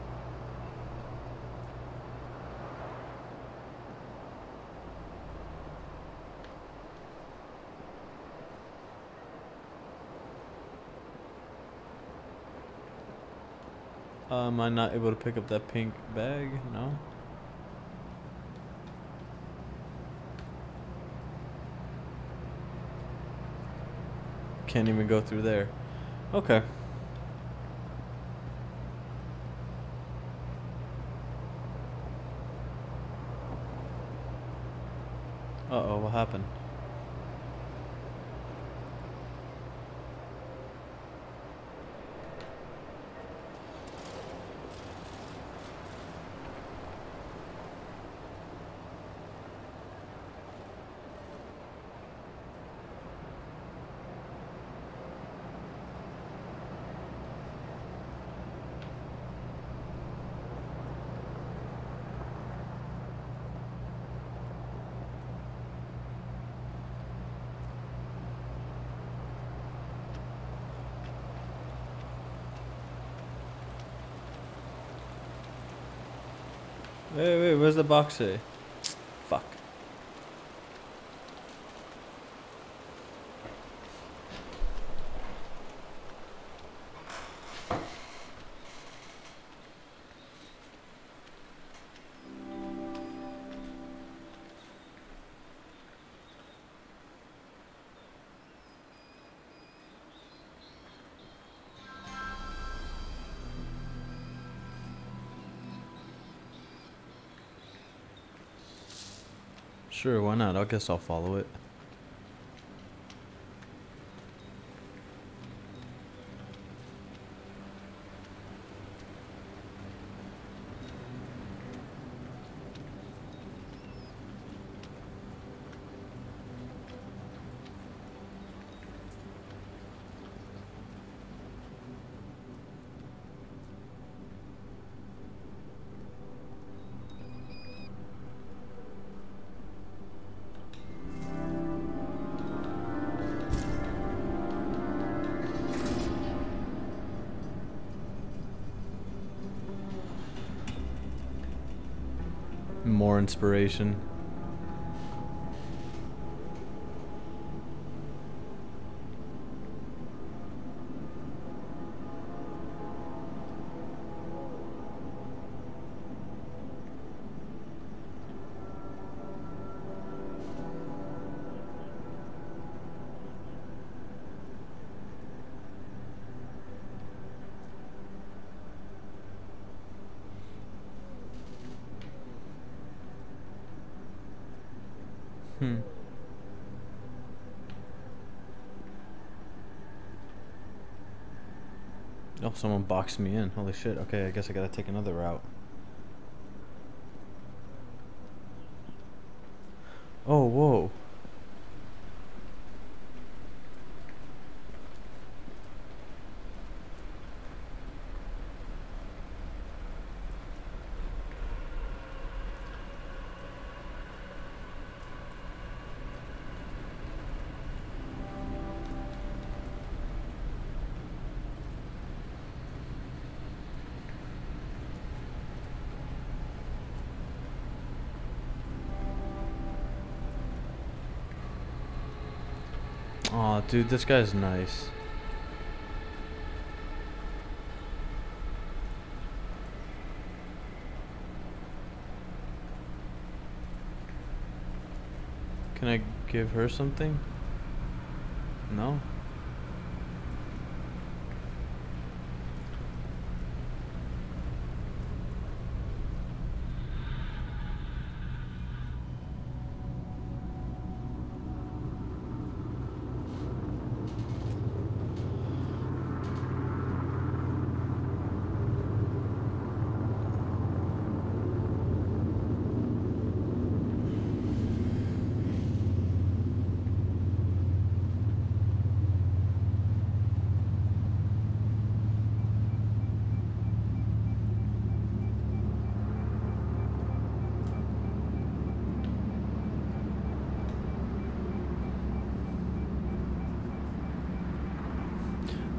Uh, am I not able to pick up that pink bag? No? Can't even go through there. Okay. Uh-oh, what happened? Wait, wait, where's the box say? Fuck. Sure, why not? I guess I'll follow it. More inspiration. Hmm. Oh, someone boxed me in. Holy shit. Okay, I guess I gotta take another route. Oh, whoa. Aw, dude, this guy's nice. Can I give her something? No?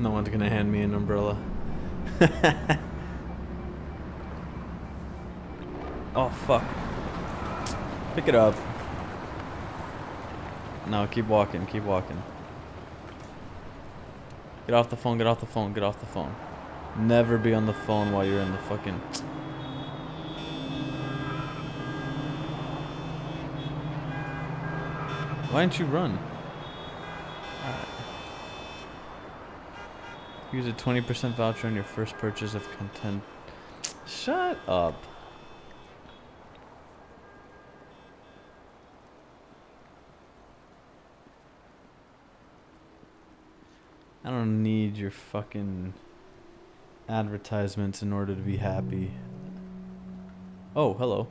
No one's gonna hand me an umbrella. Oh, fuck. Pick it up. No, keep walking, keep walking. Get off the phone, get off the phone, get off the phone. Never be on the phone while you're in the fucking... Why didn't you run? Alright. Use a twenty percent voucher on your first purchase of content. Shut up. I don't need your fucking advertisements in order to be happy. Oh, hello.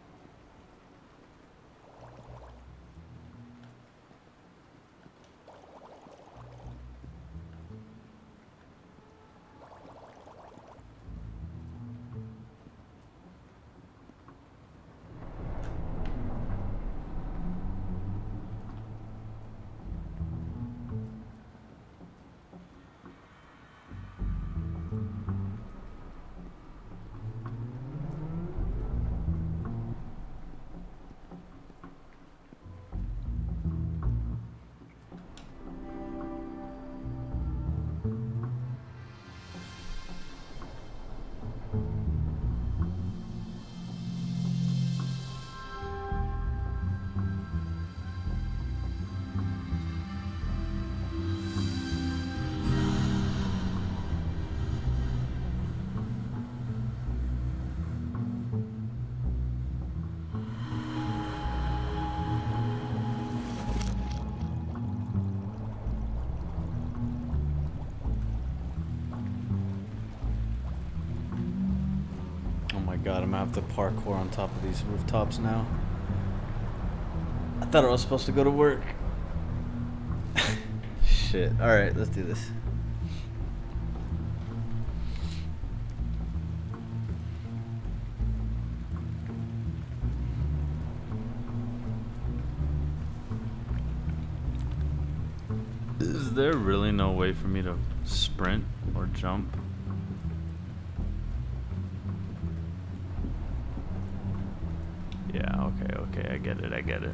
God, I'm gonna have to parkour on top of these rooftops now. I thought I was supposed to go to work. Shit. Alright, let's do this. Is there really no way for me to sprint or jump? Yeah, okay, okay, I get it, I get it.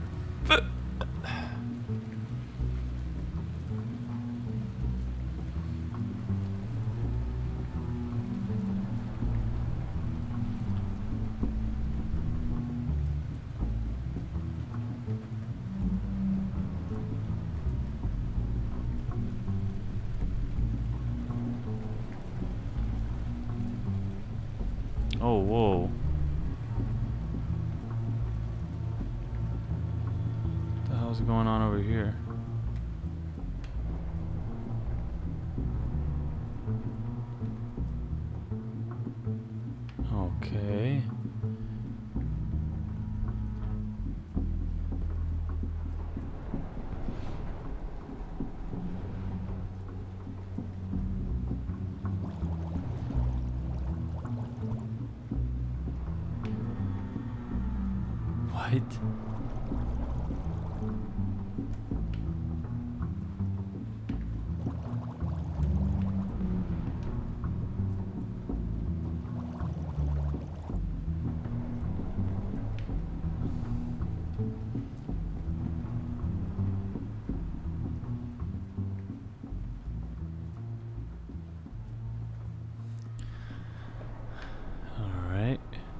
Oh, whoa. What the hell's going on over here? Okay. What? All right.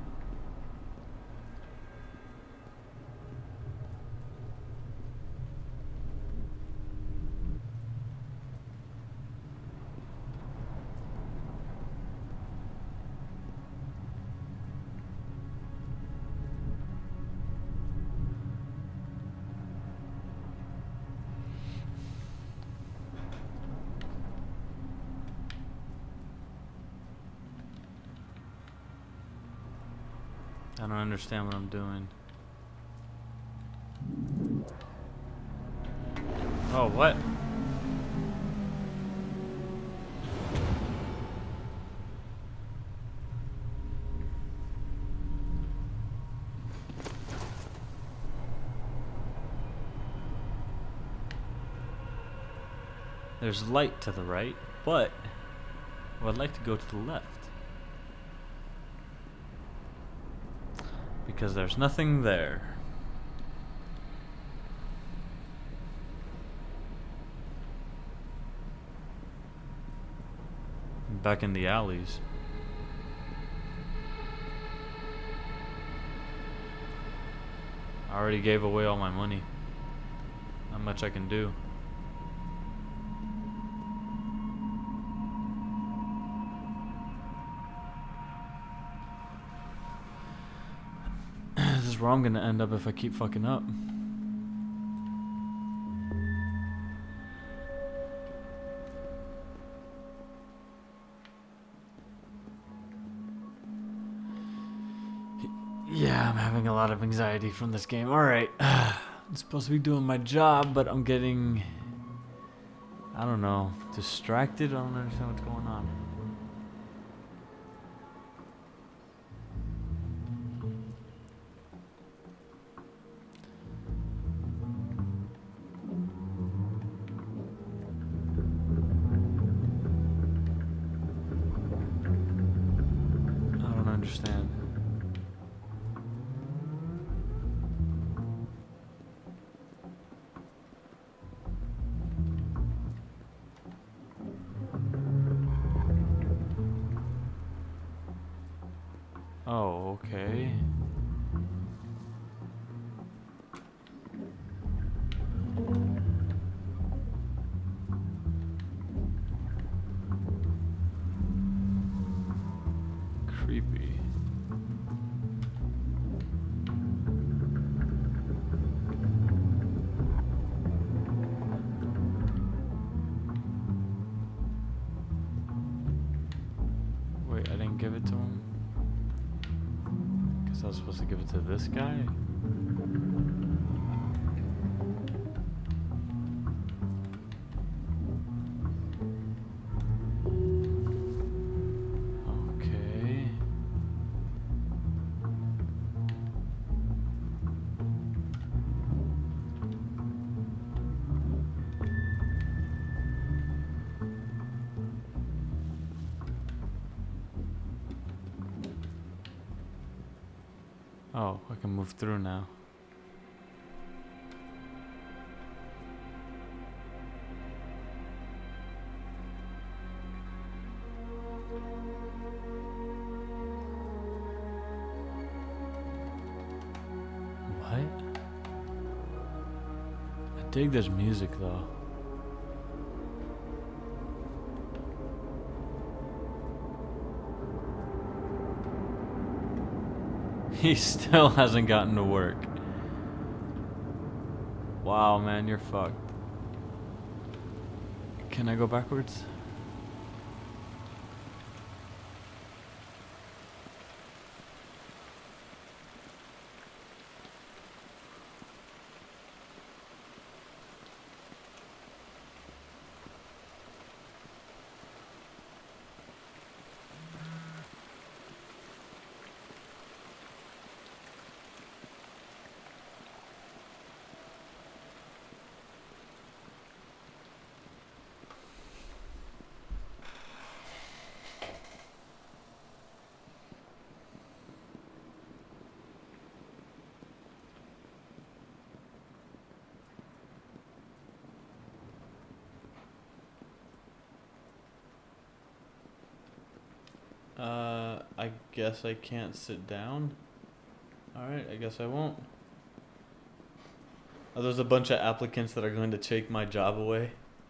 I don't understand what I'm doing. Oh, what? There's light to the right. But I would like to go to the left. Because there's nothing there. Back in the alleys. I already gave away all my money. Not much I can do. This is where I'm gonna end up if I keep fucking up. Yeah, I'm having a lot of anxiety from this game. Alright. I'm supposed to be doing my job, but I'm getting... I don't know. Distracted? I don't understand what's going on. I don't understand. Oh, okay. Creepy. Wait, I didn't give it to him? I was supposed to give it to this guy? Okay. Oh, I can move through now. What? I dig this music though. He still hasn't gotten to work. Wow, man, you're fucked. Can I go backwards? Uh, I guess I can't sit down. Alright, I guess I won't. Oh, there's a bunch of applicants that are going to take my job away.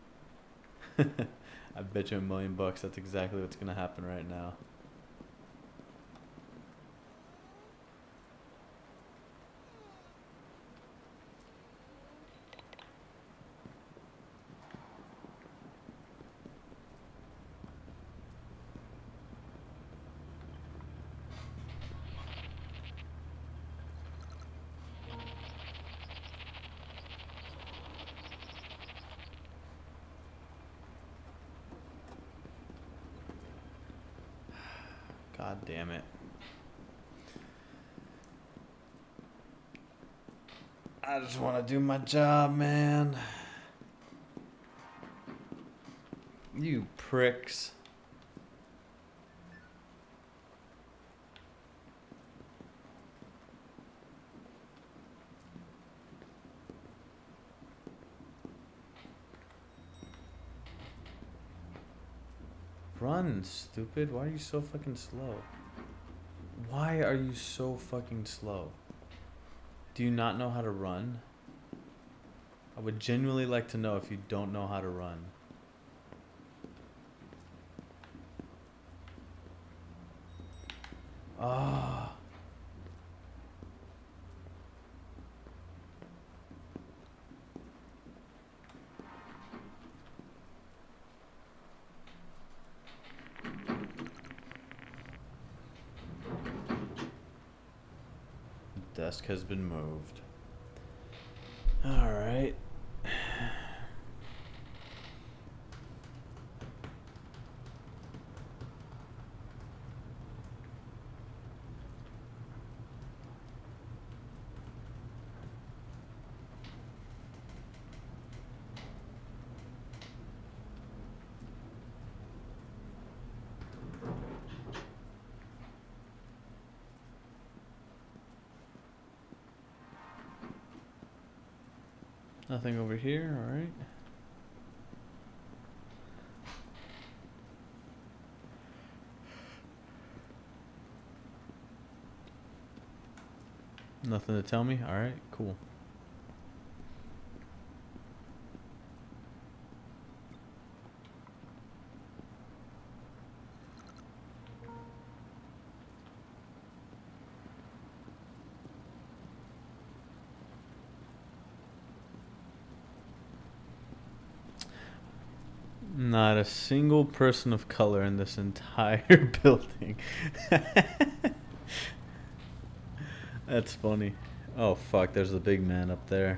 I bet you a million bucks that's exactly what's going to happen right now. God damn it. I just want to do my job, man. You pricks. Run, stupid. Why are you so fucking slow? Why are you so fucking slow? Do you not know how to run? I would genuinely like to know if you don't know how to run. Ah. Desk has been moved. All right. Nothing over here, all right. Nothing to tell me? All right, cool. Not a single person of color in this entire building. That's funny. Oh fuck, there's the big man up there.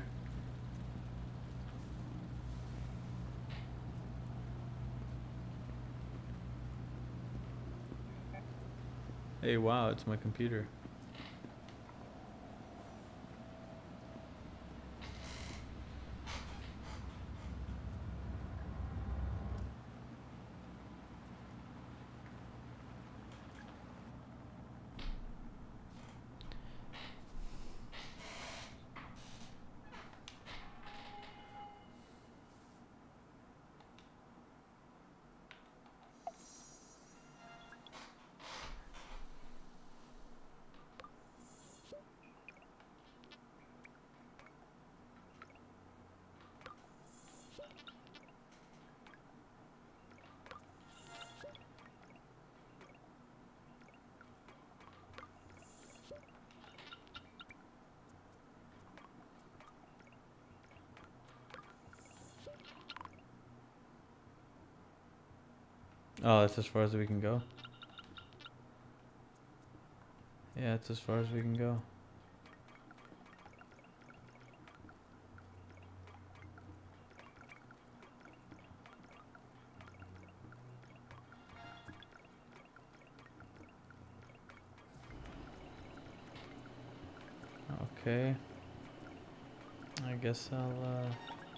Hey, wow, it's my computer. Oh, that's as far as we can go? Yeah, that's as far as we can go. Okay. I guess I'll, uh...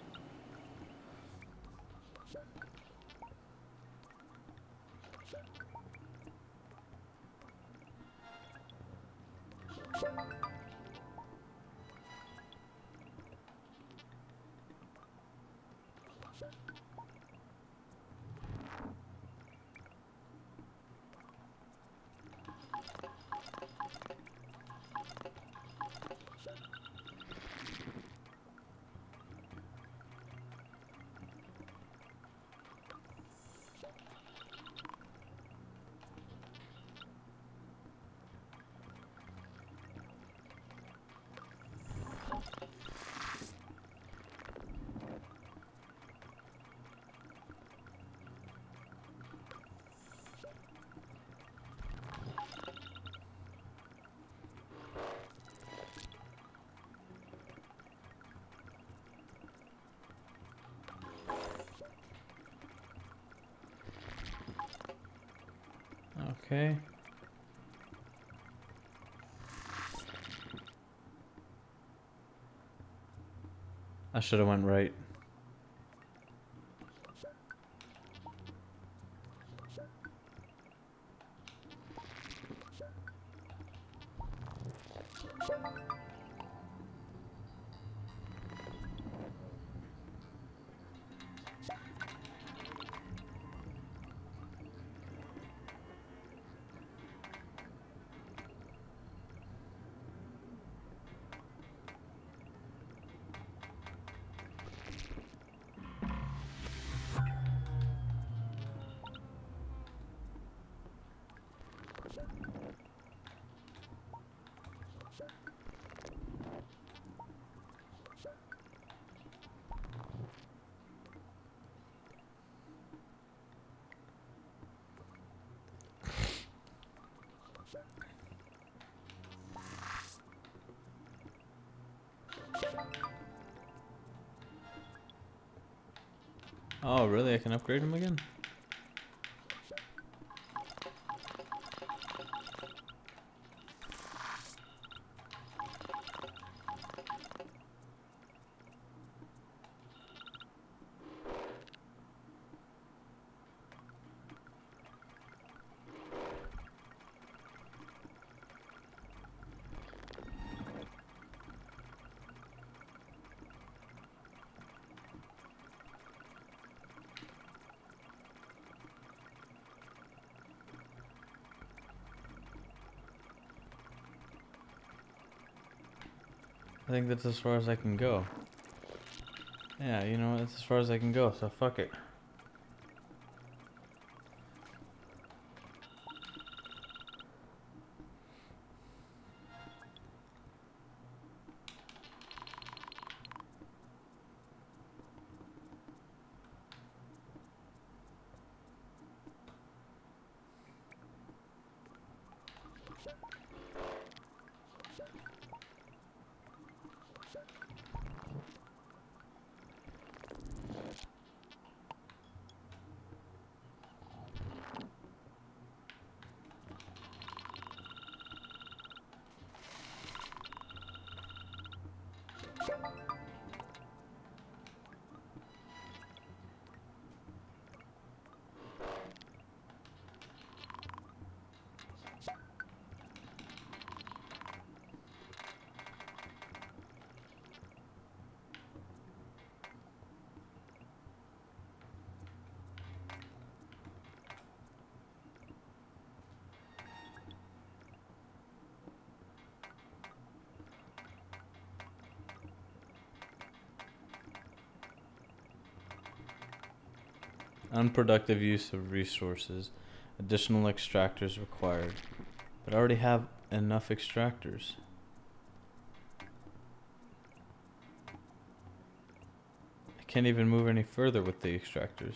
Okay. I should have went right. Oh, really? I can upgrade him again? I think that's as far as I can go. Yeah, you know, that's as far as I can go, so fuck it. Unproductive use of resources. Additional extractors required. But I already have enough extractors. I can't even move any further with the extractors.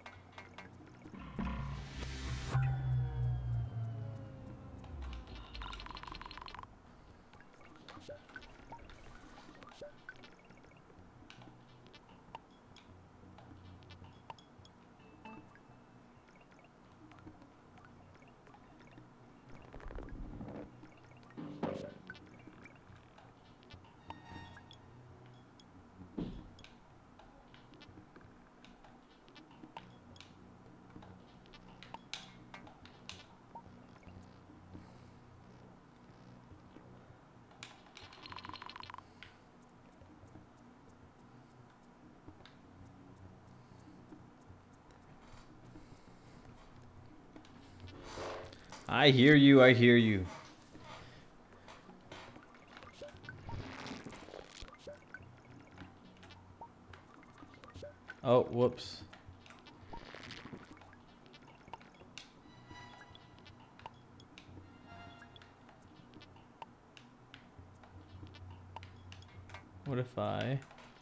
I hear you, I hear you. Oh, whoops. What if I...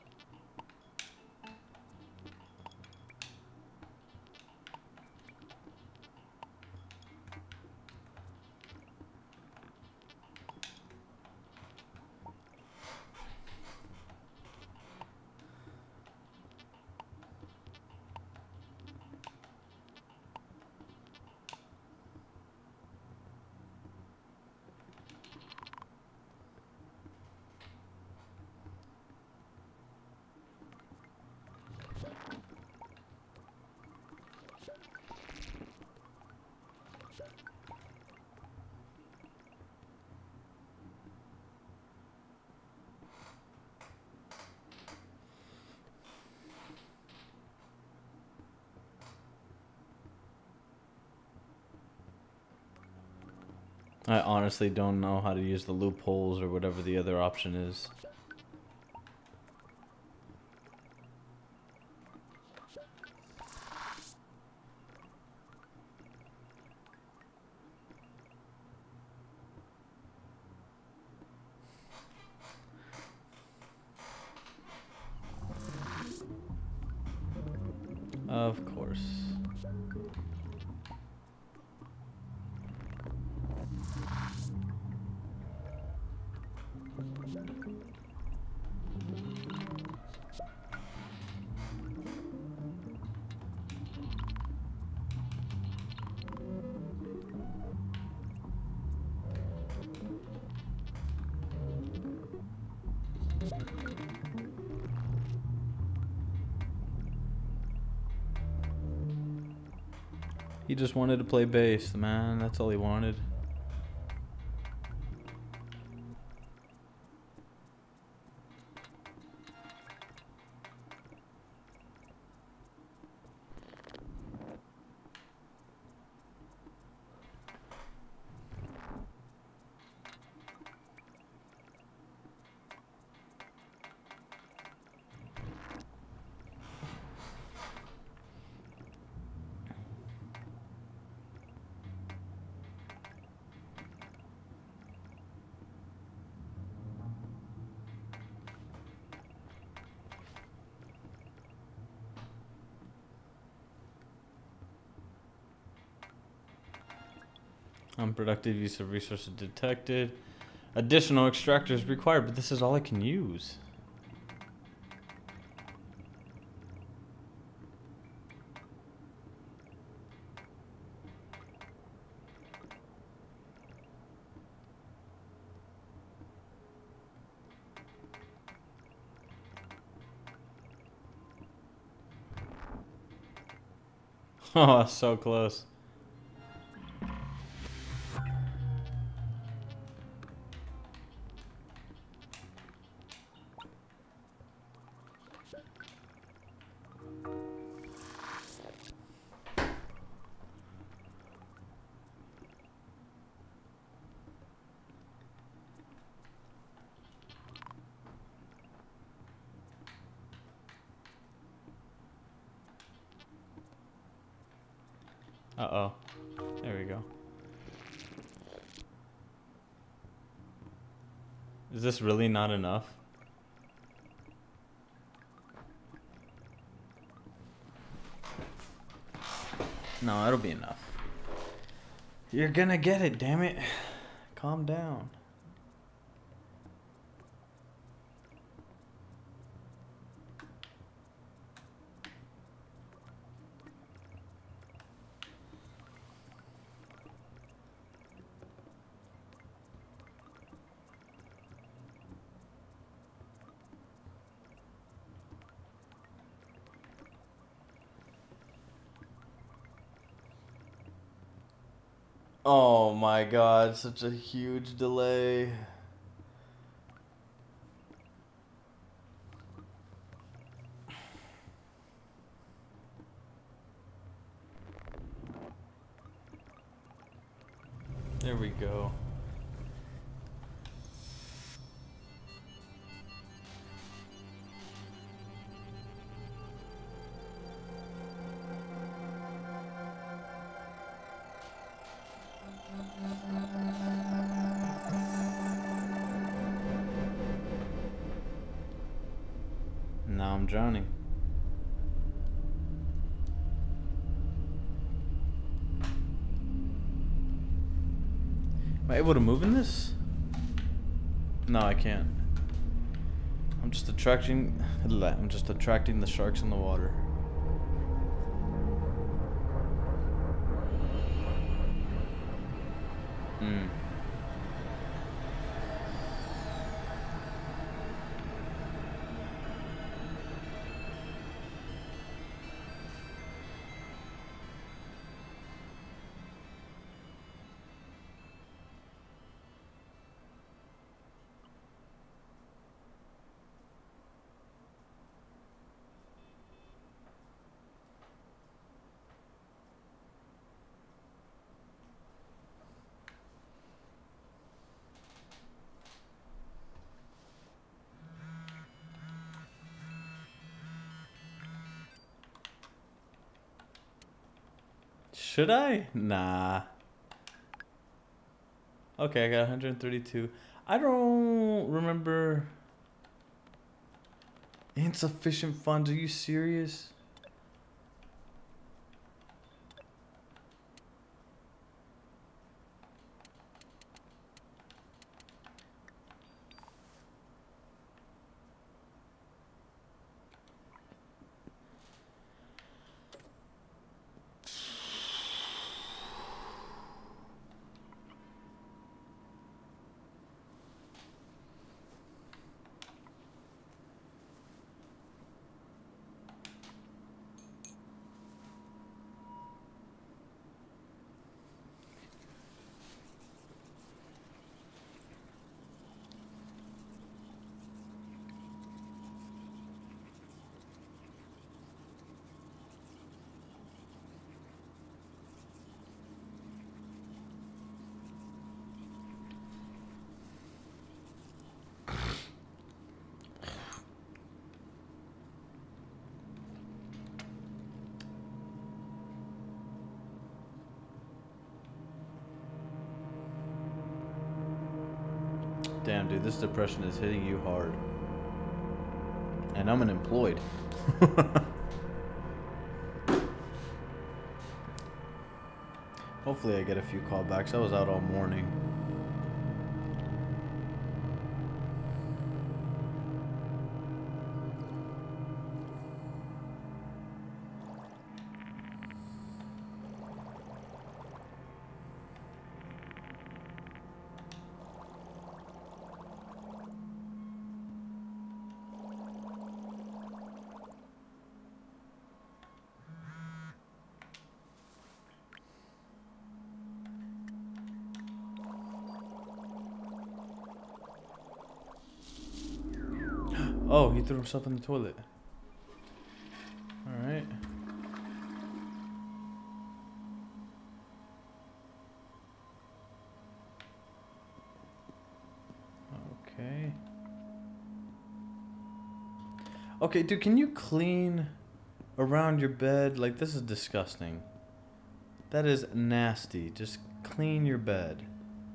I honestly don't know how to use the loopholes or whatever the other option is. Of course. He just wanted to play bass, man. That's all he wanted. Unproductive use of resources detected. Additional extractors required, but this is all I can use. Oh, so close. Uh-oh. There we go. Is this really not enough? No, it'll be enough. You're gonna get it, damn it. Calm down. Oh my god, such a huge delay. There we go. Now I'm drowning. Am I able to move in this? No, I can't. I'm just attracting I'm just attracting the sharks in the water. Hmm. Should I? Nah. Okay, I got one hundred thirty-two. I don't remember. Insufficient funds. Are you serious? Damn, dude, this depression is hitting you hard. And I'm unemployed. Hopefully I get a few callbacks. I was out all morning. Oh, he threw himself in the toilet. Alright. Okay. Okay, dude, can you clean around your bed? Like, this is disgusting. That is nasty. Just clean your bed.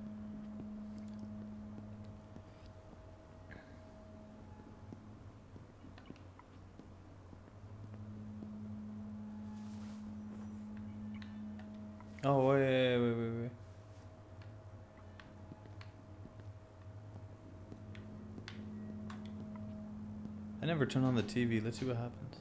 Oh, wait, wait, wait, wait. I never turn on the T V. Let's see what happens.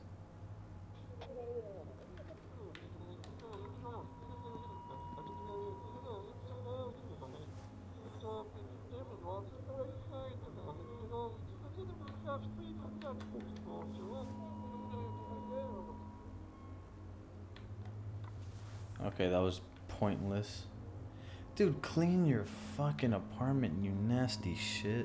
Okay, that was pointless. Dude, clean your fucking apartment, you nasty shit.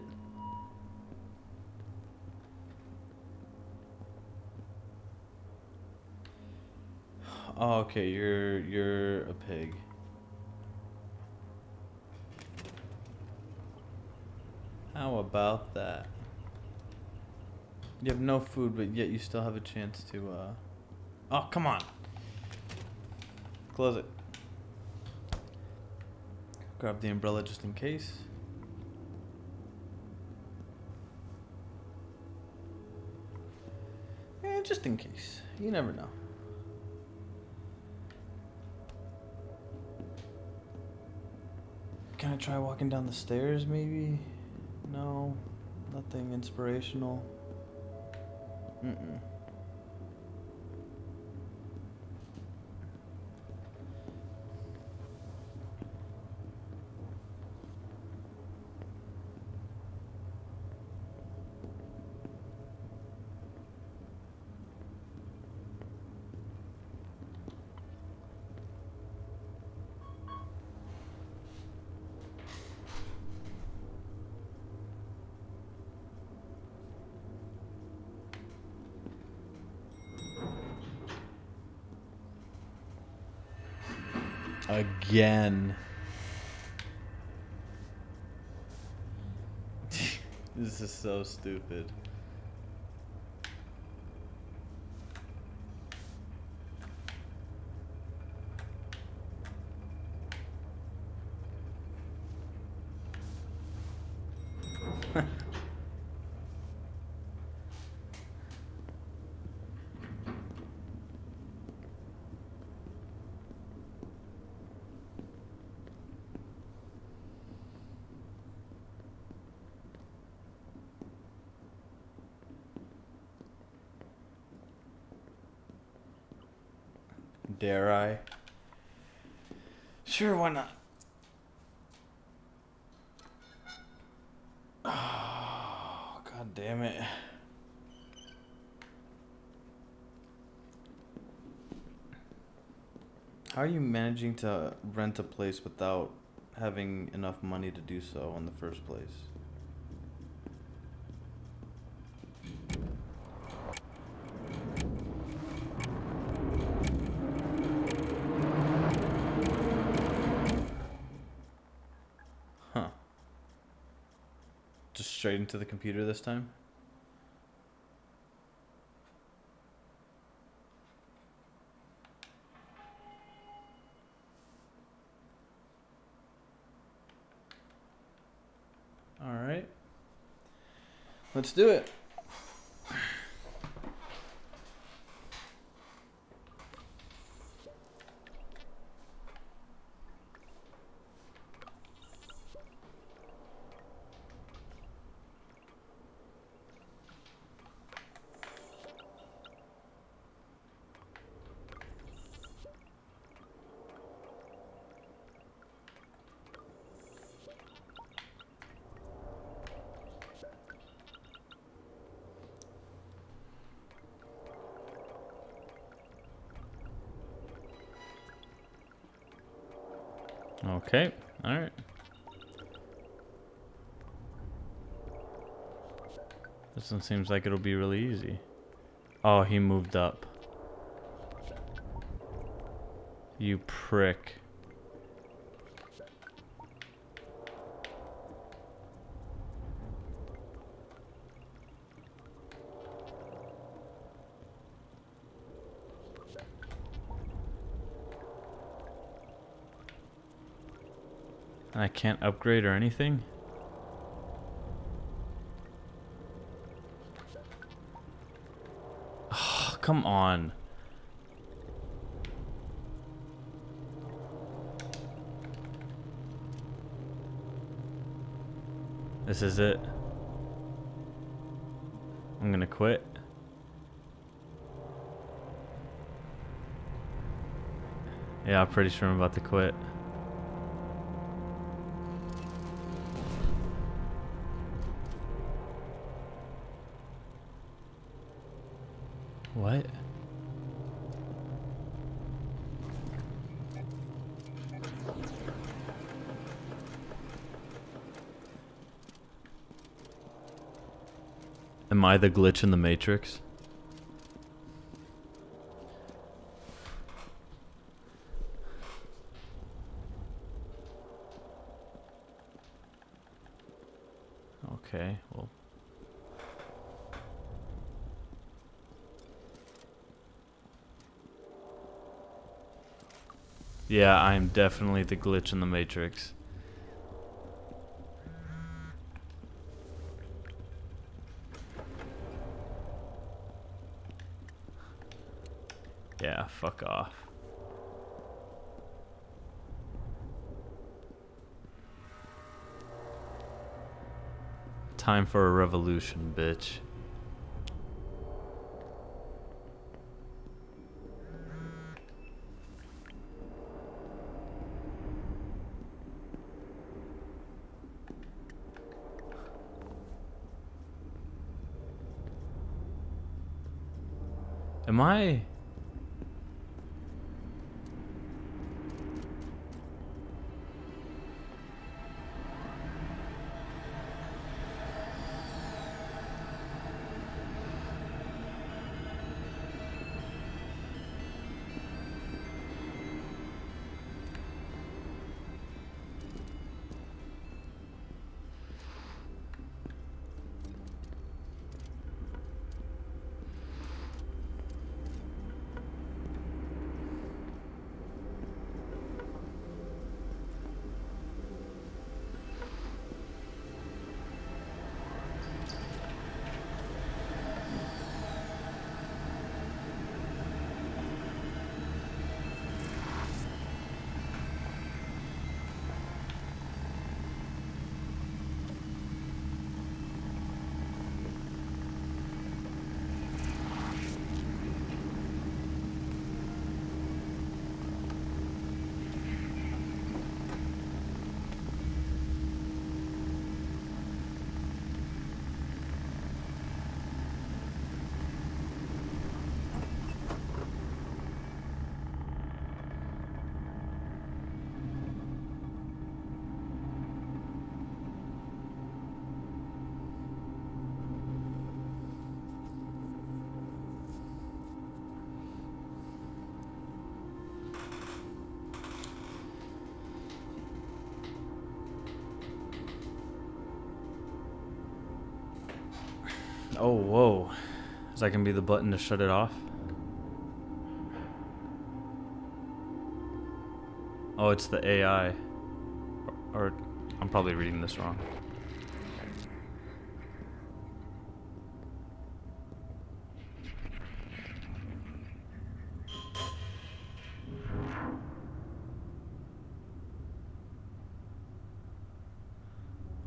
Oh, okay, you're you're a pig. How about that? You have no food, but yet you still have a chance to, uh... Oh, come on! Close it. Grab the umbrella just in case. Eh, just in case. You never know. Can I try walking down the stairs, maybe? No. Nothing inspirational. Mm-mm. Again. This is so stupid. Dare I? Sure, why not? Oh, God damn it. How are you managing to rent a place without having enough money to do so in the first place? Huh. Just straight into the computer this time? Alright. Let's do it. Okay, alright. This one seems like it'll be really easy. Oh, he moved up. You prick. I can't upgrade or anything? Oh, come on. This is it. I'm gonna quit. Yeah, I'm pretty sure I'm about to quit. What? Am I the glitch in the Matrix? Okay, well. Yeah, I'm definitely the glitch in the Matrix. Yeah, fuck off. Time for a revolution, bitch. Am I... Oh, whoa. Is that gonna be the button to shut it off? Oh, it's the A I. Or, or I'm probably reading this wrong.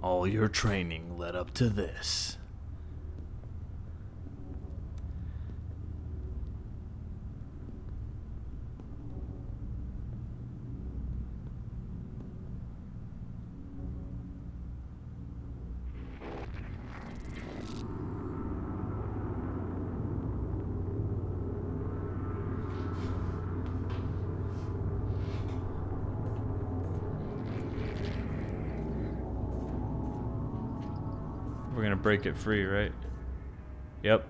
All your training led up to this. We're gonna break it free, right? Yep.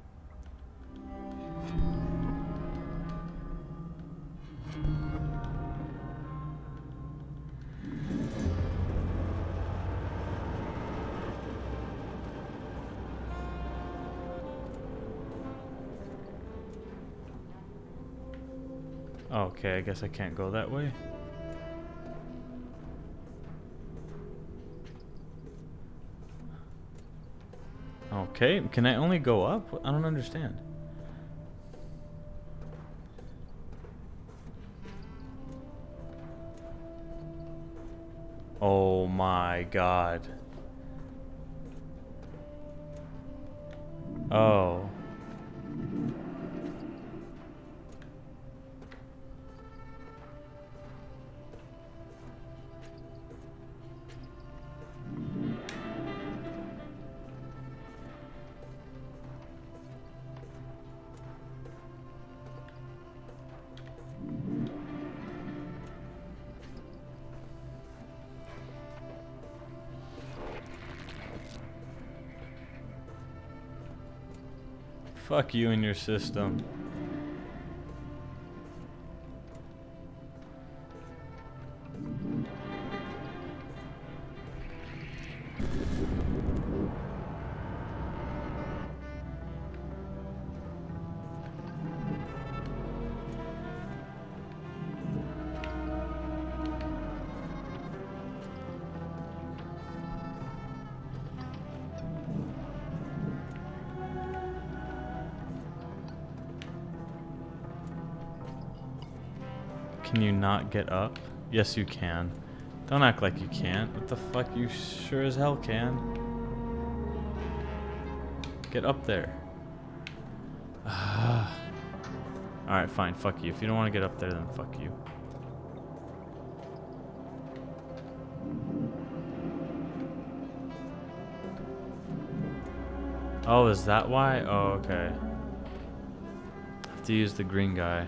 Okay, I guess I can't go that way. Okay, can I only go up? I don't understand. Oh my god. Oh. Fuck you and your system. Can you not get up? Yes, you can. Don't act like you can't. What the fuck? You sure as hell can. Get up there. Alright, fine. Fuck you. If you don't want to get up there, then fuck you. Oh, is that why? Oh, okay. I have to use the green guy.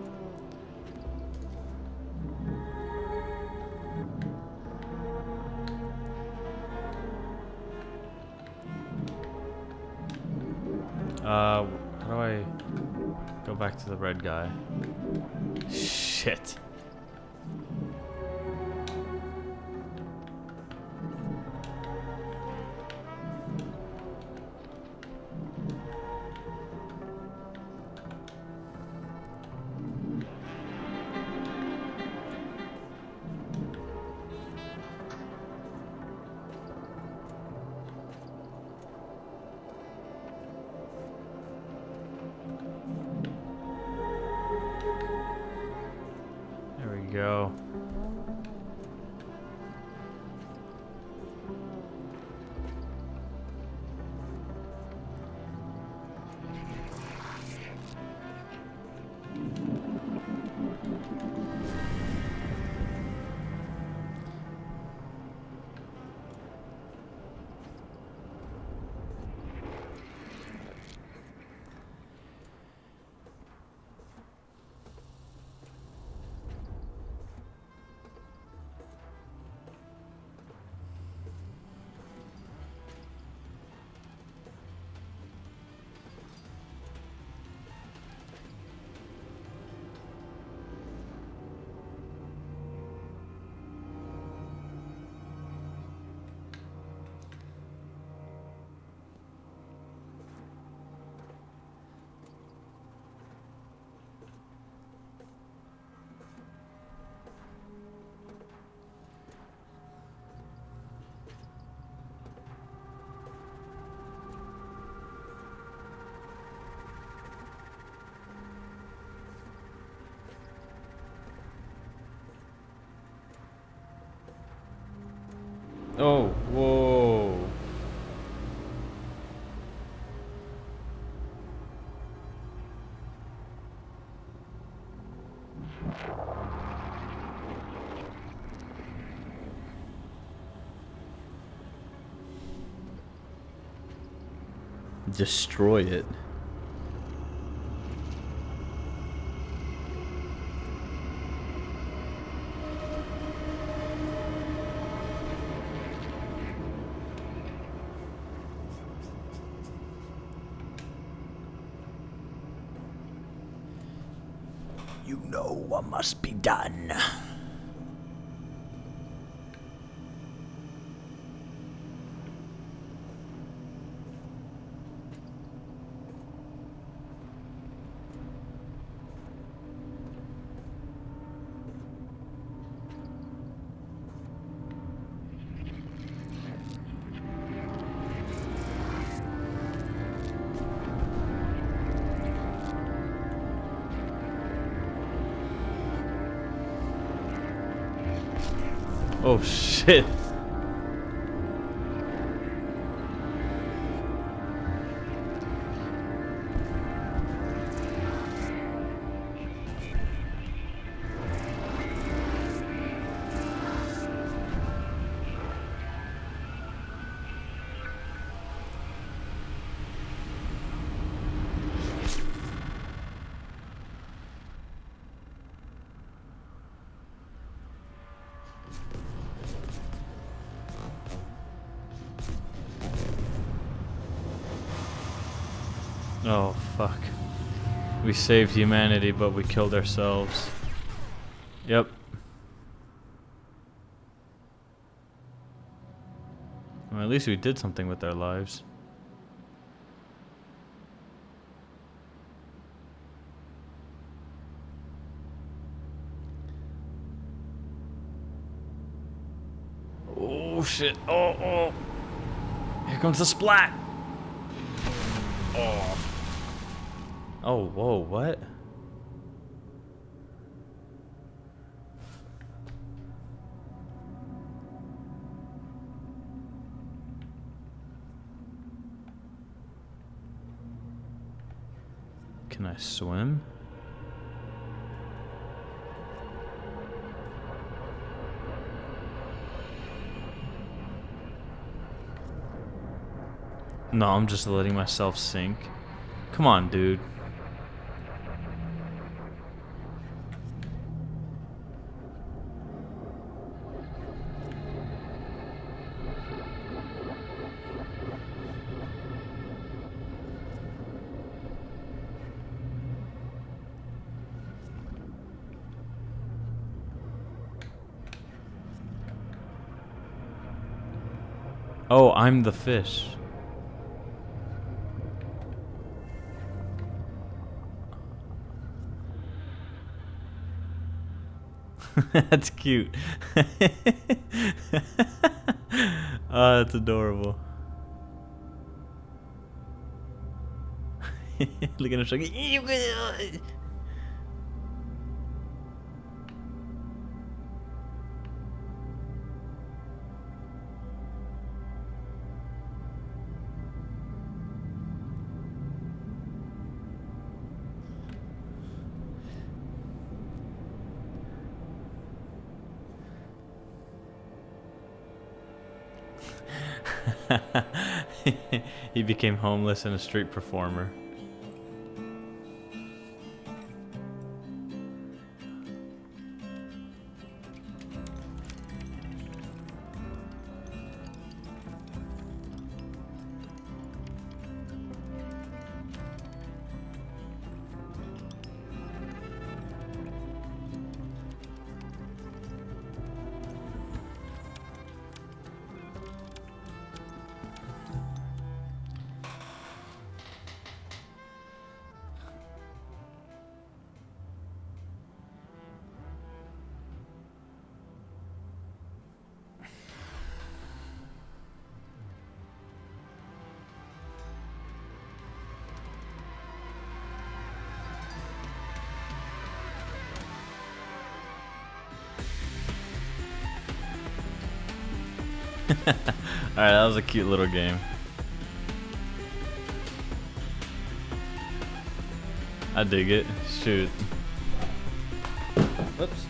Uh, how do I go back to the red guy? Shit. Go. Oh, whoa. Destroy it. You know what must be done. Oh shit. Oh, fuck. We saved humanity, but we killed ourselves. Yep. Well, at least we did something with our lives. Oh, shit. Oh, oh. Here comes the splat. Oh. Oh, whoa, what? Can I swim? No, I'm just letting myself sink. Come on, dude. Oh, I'm the fish. That's cute. Oh, that's adorable. Look at him shaking. He became homeless and a street performer. Alright, that was a cute little game. I dig it. Shoot. Whoops.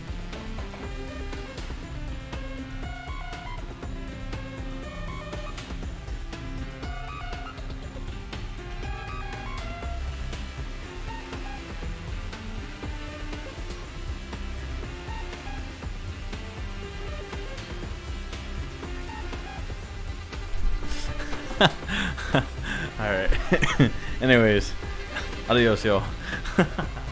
Alright. Anyways, adios, yo.